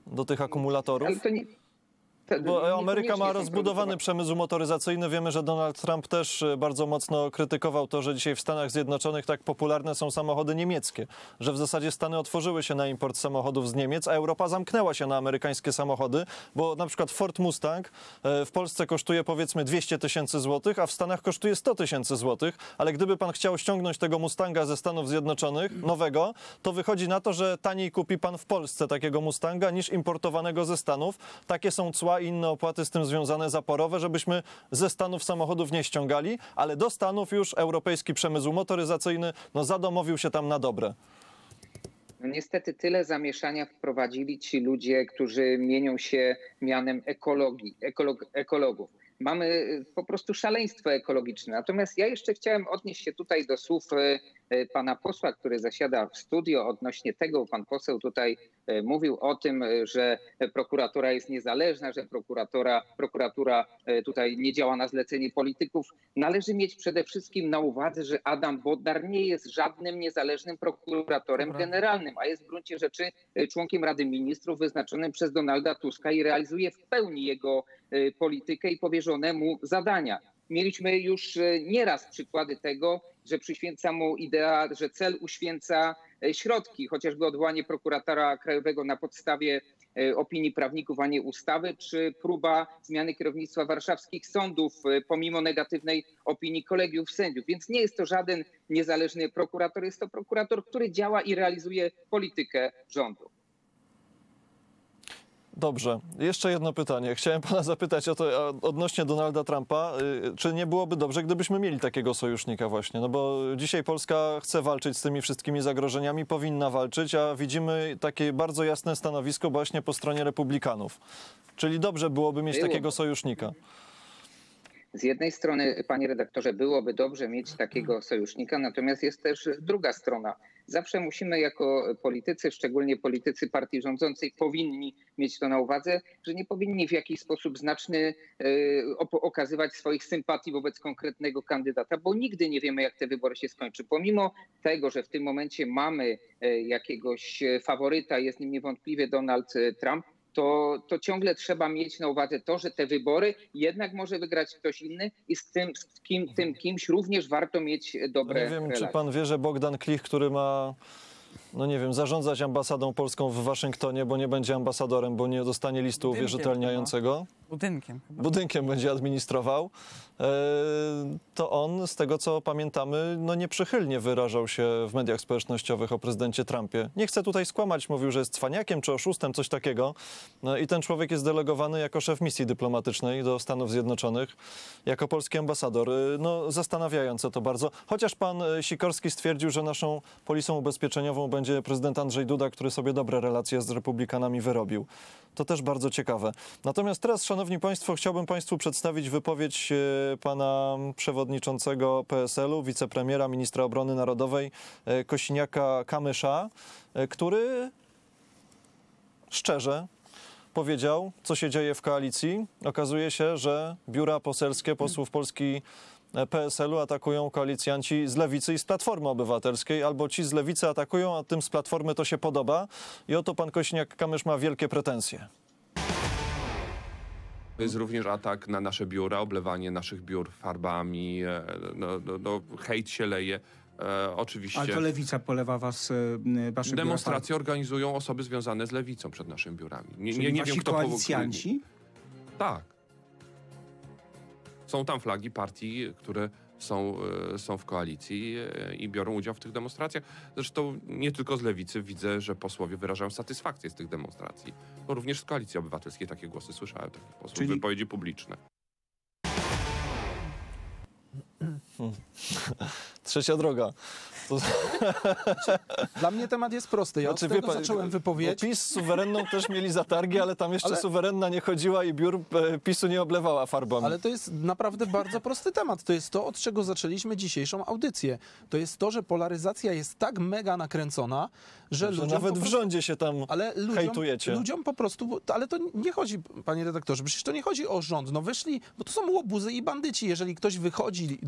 do tych akumulatorów? Ale to nie... Bo Ameryka ma rozbudowany przemysł motoryzacyjny. Wiemy, że Donald Trump też bardzo mocno krytykował to, że dzisiaj w Stanach Zjednoczonych tak popularne są samochody niemieckie, że w zasadzie Stany otworzyły się na import samochodów z Niemiec, a Europa zamknęła się na amerykańskie samochody, bo na przykład Ford Mustang w Polsce kosztuje powiedzmy dwieście tysięcy złotych, a w Stanach kosztuje sto tysięcy złotych, ale gdyby pan chciał ściągnąć tego Mustanga ze Stanów Zjednoczonych, nowego, to wychodzi na to, że taniej kupi pan w Polsce takiego Mustanga niż importowanego ze Stanów. Takie są cła i inne opłaty z tym związane zaporowe, żebyśmy ze Stanów samochodów nie ściągali, ale do Stanów już europejski przemysł motoryzacyjny no, zadomowił się tam na dobre. No niestety tyle zamieszania wprowadzili ci ludzie, którzy mienią się mianem ekologii, ekolog, ekologów. Mamy po prostu szaleństwo ekologiczne. Natomiast ja jeszcze chciałem odnieść się tutaj do słów pana posła, który zasiada w studio odnośnie tego. Pan poseł tutaj mówił o tym, że prokuratura jest niezależna, że prokuratura, prokuratura tutaj nie działa na zlecenie polityków. Należy mieć przede wszystkim na uwadze, że Adam Bodnar nie jest żadnym niezależnym prokuratorem Dobra. generalnym, a jest w gruncie rzeczy członkiem Rady Ministrów wyznaczonym przez Donalda Tuska i realizuje w pełni jego politykę i powierzone mu zadania. Mieliśmy już nieraz przykłady tego, że przyświęca mu idea, że cel uświęca środki, chociażby odwołanie prokuratora krajowego na podstawie opinii prawników, a nie ustawy, czy próba zmiany kierownictwa warszawskich sądów pomimo negatywnej opinii kolegiów sędziów. Więc nie jest to żaden niezależny prokurator, jest to prokurator, który działa i realizuje politykę rządu. Dobrze. Jeszcze jedno pytanie. Chciałem pana zapytać o to odnośnie Donalda Trumpa. Czy nie byłoby dobrze, gdybyśmy mieli takiego sojusznika właśnie? No bo dzisiaj Polska chce walczyć z tymi wszystkimi zagrożeniami, powinna walczyć, a widzimy takie bardzo jasne stanowisko właśnie po stronie republikanów. Czyli dobrze byłoby mieć Było. takiego sojusznika. Z jednej strony, panie redaktorze, byłoby dobrze mieć takiego sojusznika, natomiast jest też druga strona. Zawsze musimy jako politycy, szczególnie politycy partii rządzącej, powinni mieć to na uwadze, że nie powinni w jakiś sposób znaczny okazywać swoich sympatii wobec konkretnego kandydata, bo nigdy nie wiemy, jak te wybory się skończą. Pomimo tego, że w tym momencie mamy jakiegoś faworyta, jest nim niewątpliwie Donald Trump, To, to ciągle trzeba mieć na uwadze to, że te wybory jednak może wygrać ktoś inny i z tym, z kim, tym kimś również warto mieć dobre relacje. Nie wiem, relacje. czy pan wie, że Bogdan Klich, który ma, no nie wiem, zarządzać ambasadą polską w Waszyngtonie, bo nie będzie ambasadorem, bo nie dostanie listu Budynkiem uwierzytelniającego. Chyba. Budynkiem. Chyba. Budynkiem będzie administrował. To on, z tego co pamiętamy, no nieprzychylnie wyrażał się w mediach społecznościowych o prezydencie Trumpie. Nie chcę tutaj skłamać, mówił, że jest cwaniakiem czy oszustem, coś takiego. No i ten człowiek jest delegowany jako szef misji dyplomatycznej do Stanów Zjednoczonych, jako polski ambasador. No zastanawiające to bardzo. Chociaż pan Sikorski stwierdził, że naszą polisą ubezpieczeniową będzie prezydent Andrzej Duda, który sobie dobre relacje z republikanami wyrobił. To też bardzo ciekawe. Natomiast teraz, szanowni państwo, chciałbym państwu przedstawić wypowiedź pana przewodniczącego P S L u, wicepremiera, ministra obrony narodowej Kosiniaka-Kamysza, który szczerze powiedział, co się dzieje w koalicji. Okazuje się, że biura poselskie posłów Polski P S L u atakują koalicjanci z Lewicy i z Platformy Obywatelskiej, albo ci z Lewicy atakują, a tym z Platformy to się podoba. I oto pan Kosiniak-Kamysz ma wielkie pretensje. To jest również atak na nasze biura, oblewanie naszych biur farbami, no, no, no, hejt się leje. E, oczywiście. Ale to Lewica polewa was, e, wasze Demonstracje organizują osoby związane z Lewicą przed naszymi biurami. Nie, Czyli nie, nie wasi wiem, kto koalicjanci? Tak. Są tam flagi partii, które są, są w koalicji i biorą udział w tych demonstracjach. Zresztą nie tylko z Lewicy widzę, że posłowie wyrażają satysfakcję z tych demonstracji. Bo również z Koalicji Obywatelskiej takie głosy słyszałem, takich posłów, Czyli... wypowiedzi publiczne. Trzecia droga. To... Dla mnie temat jest prosty. Ja znaczy, od tego pan, zacząłem wypowiedź. PiS z suwerenną też mieli zatargi, ale tam jeszcze ale... suwerenna nie chodziła i biur PiSu nie oblewała farbami. Ale to jest naprawdę bardzo prosty temat. To jest to, od czego zaczęliśmy dzisiejszą audycję. To jest to, że polaryzacja jest tak mega nakręcona, że, że ludziom nawet prostu... w rządzie się tam ale ludziom, hejtujecie. Ludziom po prostu, ale to nie chodzi, panie redaktorze, przecież to nie chodzi o rząd. No wyszli, bo to są łobuzy i bandyci. Jeżeli ktoś wychodzi do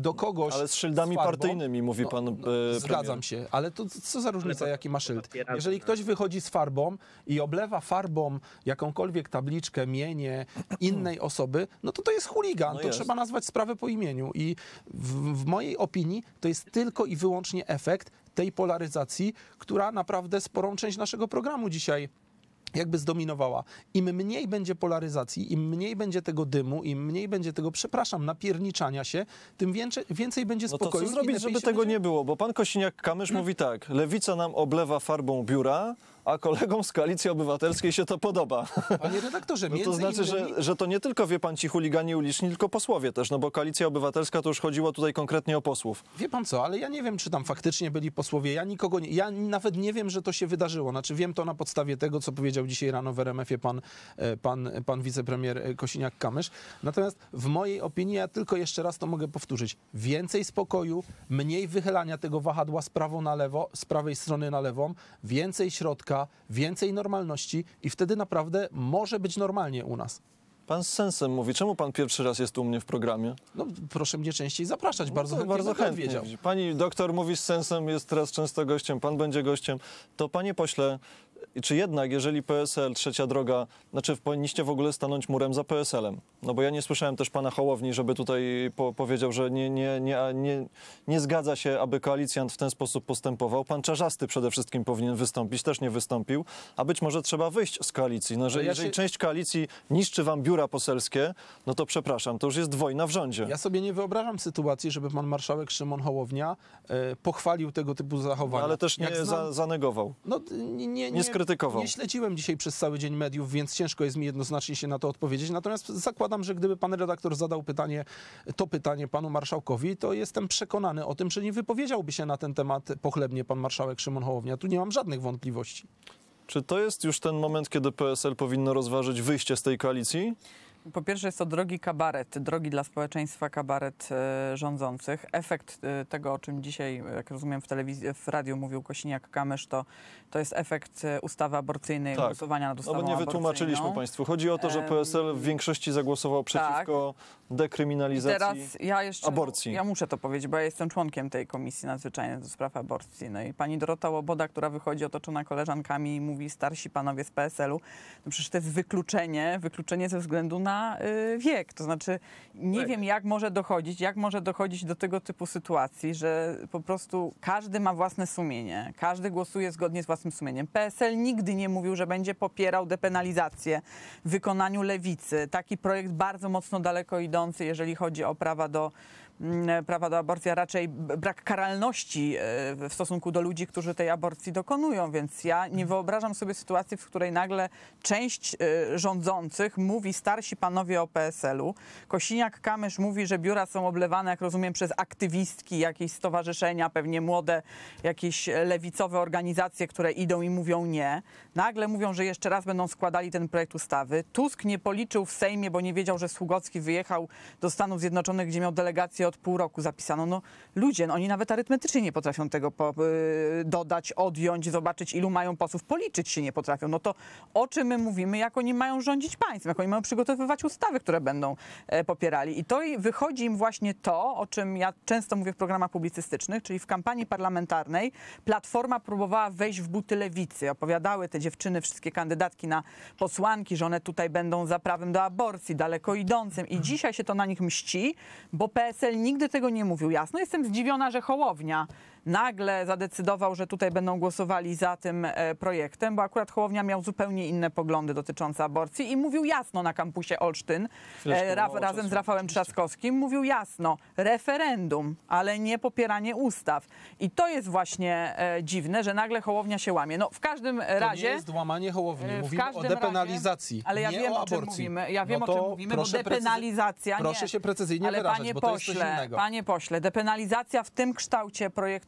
do kogoś... Ale z szyldami z farbą, partyjnymi, mówi pan no, e, Zgadzam się, ale to co za różnica, Ale jaki ma szyld? razem, Jeżeli ktoś wychodzi z farbą i oblewa farbą jakąkolwiek tabliczkę, mienie innej osoby, no to to jest chuligan, No to jest. trzeba nazwać sprawę po imieniu. I w, w mojej opinii to jest tylko i wyłącznie efekt tej polaryzacji, która naprawdę sporą część naszego programu dzisiaj jakby zdominowała. Im mniej będzie polaryzacji, im mniej będzie tego dymu, im mniej będzie tego, przepraszam, napierniczania się, tym więcej, więcej będzie No to spokoju. co i zrobić, lepiej żeby się tego będzie... nie było? Bo pan Kosiniak-Kamysz mówi tak, lewica nam oblewa farbą biura, a kolegom z Koalicji Obywatelskiej się to podoba. Panie redaktorze, No to między znaczy, innymi... że, że to nie tylko, wie pan, ci chuligani uliczni, tylko posłowie też, no bo Koalicja Obywatelska to już chodziło tutaj konkretnie o posłów. Wie pan co, ale ja nie wiem, czy tam faktycznie byli posłowie. Ja nikogo nie, ja nawet nie wiem, że to się wydarzyło. Znaczy wiem to na podstawie tego, co powiedział dzisiaj rano w R M F-ie pan, pan, pan wicepremier Kosiniak-Kamysz. Natomiast w mojej opinii, ja tylko jeszcze raz to mogę powtórzyć, więcej spokoju, mniej wychylania tego wahadła z prawo na lewo, z prawej strony na lewą, więcej środka, więcej normalności i wtedy naprawdę może być normalnie u nas. Pan z sensem mówi, czemu pan pierwszy raz jest u mnie w programie? No proszę mnie częściej zapraszać, bardzo No chętnie bardzo będę chętnie. odwiedział. Pani doktor mówi z sensem, jest teraz często gościem, pan będzie gościem. To panie pośle, czy jednak, jeżeli P S L, Trzecia Droga, znaczy powinniście w ogóle stanąć murem za P S L-em? No bo ja nie słyszałem też pana Hołowni, żeby tutaj po, powiedział, że nie, nie, nie, nie, nie zgadza się, aby koalicjant w ten sposób postępował. Pan Czarzasty przede wszystkim powinien wystąpić, też nie wystąpił, a być może trzeba wyjść z koalicji. No, że ja jeżeli się... część koalicji niszczy wam biura poselskie, no to przepraszam, to już jest wojna w rządzie. Ja sobie nie wyobrażam sytuacji, żeby pan marszałek Szymon Hołownia e, pochwalił tego typu zachowania. No, ale też nie Jak znam- za, zanegował. No, nie, nie, nie skrytykował. Nie śledziłem dzisiaj przez cały dzień mediów, więc ciężko jest mi jednoznacznie się na to odpowiedzieć. Natomiast zakładam, że gdyby pan redaktor zadał pytanie, to pytanie panu marszałkowi, to jestem przekonany o tym, że nie wypowiedziałby się na ten temat pochlebnie pan marszałek Szymon Hołownia. Tu nie mam żadnych wątpliwości. Czy to jest już ten moment, kiedy P S L powinno rozważyć wyjście z tej koalicji? Po pierwsze jest to drogi kabaret, drogi dla społeczeństwa kabaret e, rządzących. Efekt e, tego, o czym dzisiaj, jak rozumiem, w telewizji, w radiu mówił Kosiniak-Kamysz, to, to jest efekt e, ustawy aborcyjnej, tak. głosowania nad ustawą No bo nie wytłumaczyliśmy aborcyjną. państwu. Chodzi o to, że P S L w większości zagłosował przeciwko tak. dekryminalizacji Teraz ja jeszcze, aborcji. Ja muszę to powiedzieć, bo ja jestem członkiem tej Komisji Nadzwyczajnej do spraw aborcji. No i pani Dorota Łoboda, która wychodzi otoczona koleżankami i mówi starsi panowie z P S L-u, no przecież to jest wykluczenie, wykluczenie ze względu na y, wiek. To znaczy nie tak. wiem, jak może dochodzić, jak może dochodzić do tego typu sytuacji, że po prostu każdy ma własne sumienie, każdy głosuje zgodnie z własnym sumieniem. P S L nigdy nie mówił, że będzie popierał depenalizację w wykonaniu lewicy. Taki projekt bardzo mocno daleko idący, jeżeli chodzi o prawa do prawa do aborcji, a raczej brak karalności w stosunku do ludzi, którzy tej aborcji dokonują. Więc ja nie wyobrażam sobie sytuacji, w której nagle część rządzących mówi starsi panowie o P S L-u. Kosiniak-Kamysz mówi, że biura są oblewane, jak rozumiem, przez aktywistki, jakieś stowarzyszenia, pewnie młode, jakieś lewicowe organizacje, które idą i mówią nie. Nagle mówią, że jeszcze raz będą składali ten projekt ustawy. Tusk nie policzył w Sejmie, bo nie wiedział, że Sługocki wyjechał do Stanów Zjednoczonych, gdzie miał delegację od pół roku zapisano. No ludzie, no, oni nawet arytmetycznie nie potrafią tego po, y, dodać, odjąć, zobaczyć, ilu mają posłów, policzyć się nie potrafią. No to o czym my mówimy, jak oni mają rządzić państwem, jak oni mają przygotowywać ustawy, które będą e, popierali. I to i wychodzi im właśnie to, o czym ja często mówię w programach publicystycznych, czyli w kampanii parlamentarnej Platforma próbowała wejść w buty lewicy. Opowiadały te dziewczyny, wszystkie kandydatki na posłanki, że one tutaj będą za prawem do aborcji, daleko idącym. I dzisiaj się to na nich mści, bo P S L nigdy tego nie mówił jasno. Jestem zdziwiona, że Hołownia nagle zadecydował, że tutaj będą głosowali za tym e, projektem, bo akurat Hołownia miał zupełnie inne poglądy dotyczące aborcji i mówił jasno na kampusie Olsztyn, e, ra, razem czasu, z Rafałem oczywiście. Trzaskowskim, mówił jasno, referendum, ale nie popieranie ustaw. I to jest właśnie e, dziwne, że nagle Hołownia się łamie. No w każdym to razie... To nie jest łamanie Hołowni, mówimy o depenalizacji, razie, ale ja nie wiem, o o czym aborcji. mówimy. Ja wiem, no o czym mówimy, bo depenalizacja... Proszę nie. się precyzyjnie ale wyrażać, panie bo pośle, to jest coś innego. Panie pośle, depenalizacja w tym kształcie projektu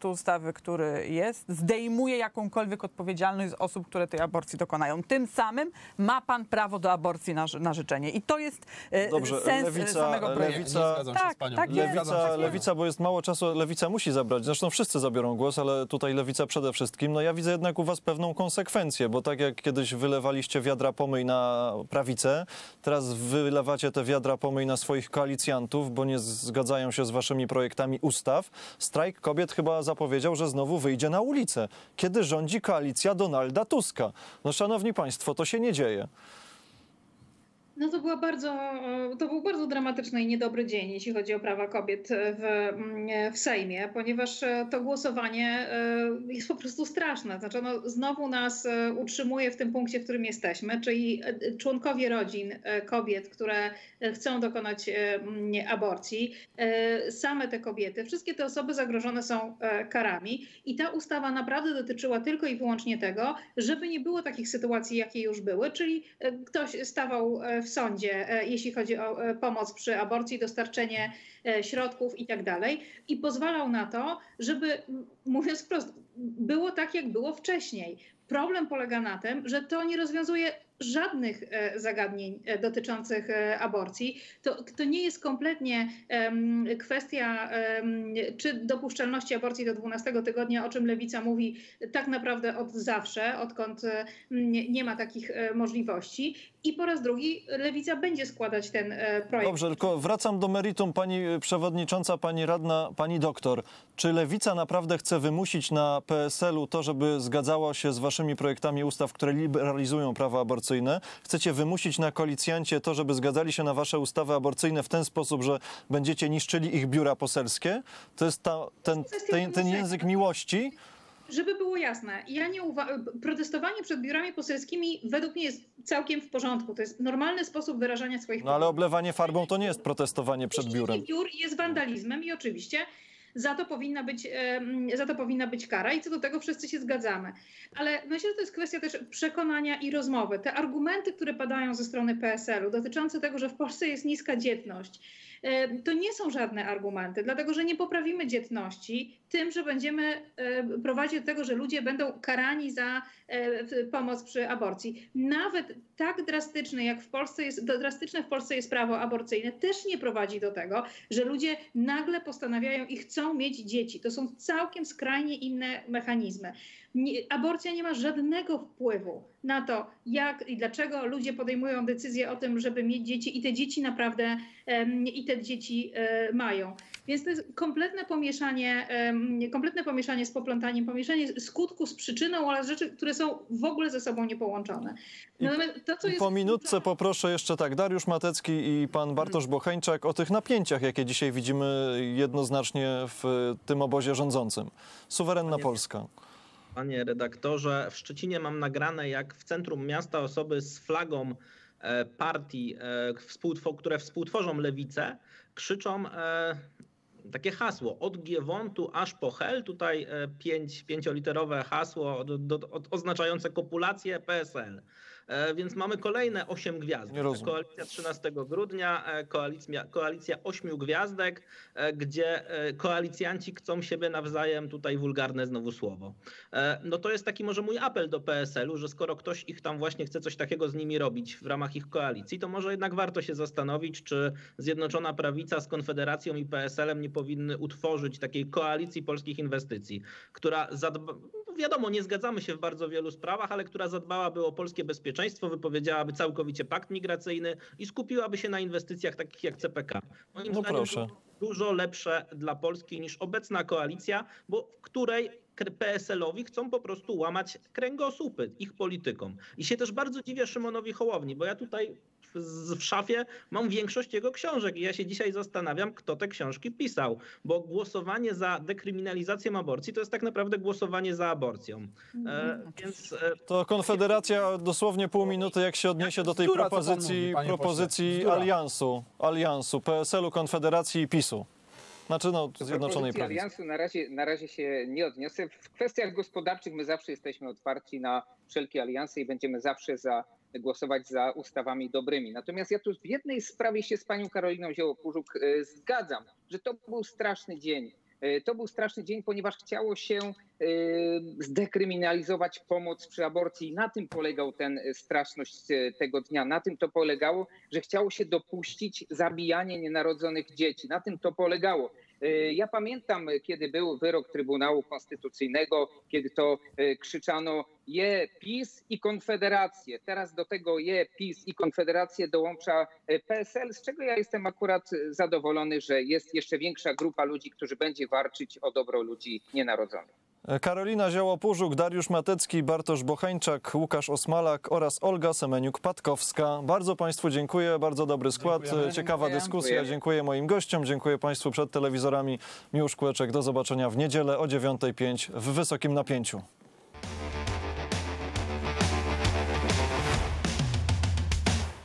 projektu ustawy, który jest, zdejmuje jakąkolwiek odpowiedzialność z osób, które tej aborcji dokonają. Tym samym ma pan prawo do aborcji na, na życzenie. I to jest e, Dobrze, sens lewica, samego projektu. Lewica, Nie, nie tak, z panią. tak jest. Lewica, lewica, bo jest mało czasu, lewica musi zabrać. Zresztą wszyscy zabiorą głos, ale tutaj lewica przede wszystkim. No ja widzę jednak u was pewną konsekwencję, bo tak jak kiedyś wylewaliście wiadra pomyj na prawicę, teraz wylewacie te wiadra pomyj na swoich koalicjantów, bo nie zgadzają się z waszymi projektami ustaw. Strajk Kobiet chyba zapowiedział, że znowu wyjdzie na ulicę, kiedy rządzi koalicja Donalda Tuska. No szanowni państwo, to się nie dzieje. No to była bardzo, to był bardzo dramatyczny i niedobry dzień, jeśli chodzi o prawa kobiet w, w Sejmie, ponieważ to głosowanie jest po prostu straszne. Znaczy ono znowu nas utrzymuje w tym punkcie, w którym jesteśmy, czyli członkowie rodzin kobiet, które chcą dokonać aborcji, same te kobiety, wszystkie te osoby zagrożone są karami i ta ustawa naprawdę dotyczyła tylko i wyłącznie tego, żeby nie było takich sytuacji, jakie już były, czyli ktoś stawał w w sądzie, jeśli chodzi o pomoc przy aborcji, dostarczenie środków i tak dalej. I pozwalał na to, żeby, mówiąc wprost, było tak, jak było wcześniej. Problem polega na tym, że to nie rozwiązuje żadnych zagadnień dotyczących aborcji. To, to nie jest kompletnie um, kwestia um, czy dopuszczalności aborcji do dwunastego tygodnia, o czym Lewica mówi tak naprawdę od zawsze, odkąd nie, nie ma takich możliwości. I po raz drugi Lewica będzie składać ten projekt. Dobrze, tylko wracam do meritum. Pani przewodnicząca, pani radna, pani doktor. Czy Lewica naprawdę chce wymusić na P S L u to, żeby zgadzało się z waszymi projektami ustaw, które liberalizują prawa aborcyjne? Chcecie wymusić na koalicjancie to, żeby zgadzali się na wasze ustawy aborcyjne w ten sposób, że będziecie niszczyli ich biura poselskie? To jest ta, ten, ten, ten język miłości? Żeby było jasne, ja nie uwa- protestowanie przed biurami poselskimi według mnie jest całkiem w porządku. To jest normalny sposób wyrażania swoich No ale oblewanie farbą to nie jest protestowanie przed biurem. Biur jest wandalizmem i oczywiście za to powinna być, za to powinna być kara i co do tego wszyscy się zgadzamy. Ale myślę, że to jest kwestia też przekonania i rozmowy. Te argumenty, które padają ze strony P S L u dotyczące tego, że w Polsce jest niska dzietność, to nie są żadne argumenty, dlatego że nie poprawimy dzietności tym, że będziemy prowadzić do tego, że ludzie będą karani za pomoc przy aborcji. Nawet tak drastyczne, jak w Polsce jest, drastyczne w Polsce jest prawo aborcyjne, też nie prowadzi do tego, że ludzie nagle postanawiają i chcą mieć dzieci. To są całkiem skrajnie inne mechanizmy. Nie, aborcja nie ma żadnego wpływu na to, jak i dlaczego ludzie podejmują decyzję o tym, żeby mieć dzieci i te dzieci naprawdę um, i te dzieci um, mają. Więc to jest kompletne pomieszanie, um, kompletne pomieszanie z poplątaniem, pomieszanie skutku z przyczyną oraz rzeczy, które są w ogóle ze sobą niepołączone. Natomiast to, co jest po minutce poproszę jeszcze tak, Dariusz Matecki i pan Bartosz Bocheńczak o tych napięciach, jakie dzisiaj widzimy jednoznacznie w tym obozie rządzącym. Suwerenna Panie... Polska. Panie redaktorze, w Szczecinie mam nagrane, jak w centrum miasta osoby z flagą partii, które współtworzą lewicę, krzyczą takie hasło od Giewontu aż po Hel, tutaj pięć, pięcioliterowe hasło do, do, do, oznaczające kopulację P S L. Więc mamy kolejne osiem gwiazdek. Koalicja trzynastego grudnia, koalicja, koalicja ośmiu gwiazdek, gdzie koalicjanci chcą siebie nawzajem, tutaj wulgarne znowu słowo. No to jest taki może mój apel do P S L u, że skoro ktoś ich tam właśnie chce coś takiego z nimi robić w ramach ich koalicji, to może jednak warto się zastanowić, czy Zjednoczona Prawica z Konfederacją i P S L em nie powinny utworzyć takiej koalicji polskich inwestycji, która zadba... Wiadomo, nie zgadzamy się w bardzo wielu sprawach, ale która zadbałaby o polskie bezpieczeństwo, wypowiedziałaby całkowicie pakt migracyjny i skupiłaby się na inwestycjach takich jak C P K. Moim no zdaniem proszę. Dużo lepsze dla Polski niż obecna koalicja, bo w której P S L owi chcą po prostu łamać kręgosłupy ich politykom. I się też bardzo dziwię Szymonowi Hołowni, bo ja tutaj w, w szafie mam większość jego książek i ja się dzisiaj zastanawiam, kto te książki pisał, bo głosowanie za dekryminalizacją aborcji to jest tak naprawdę głosowanie za aborcją. E, więc, e, to Konfederacja dosłownie pół minuty, jak się odniesie do tej Bzdura, propozycji, mówi, propozycji aliansu, aliansu P S L u, Konfederacji i PiSu. Znaczy no, Zjednoczonej Prawicy. Aliansu na razie, na razie się nie odniosę. W kwestiach gospodarczych my zawsze jesteśmy otwarci na wszelkie alianse i będziemy zawsze za, głosować za ustawami dobrymi. Natomiast ja tu w jednej sprawie się z panią Karoliną Zioło-Purzuk y, zgadzam, że to był straszny dzień To był straszny dzień, ponieważ chciało się zdekryminalizować pomoc przy aborcji. Na tym polegał ten straszność tego dnia. Na tym to polegało, że chciało się dopuścić zabijania nienarodzonych dzieci. Na tym to polegało. Ja pamiętam, kiedy był wyrok Trybunału Konstytucyjnego, kiedy to krzyczano je PiS i Konfederację. Teraz do tego je PiS i Konfederację dołącza P S L, z czego ja jestem akurat zadowolony, że jest jeszcze większa grupa ludzi, którzy będzie walczyć o dobro ludzi nienarodzonych. Karolina Zioło-Pużuk, Dariusz Matecki, Bartosz Bocheńczak, Łukasz Osmalak oraz Olga Semeniuk-Patkowska. Bardzo Państwu dziękuję, bardzo dobry skład, Dziękujemy. ciekawa dziękuję. dyskusja. Dziękuję. dziękuję moim gościom, dziękuję Państwu przed telewizorami. Miłosz Kłeczek, do zobaczenia w niedzielę o dziewiątej pięć w Wysokim Napięciu.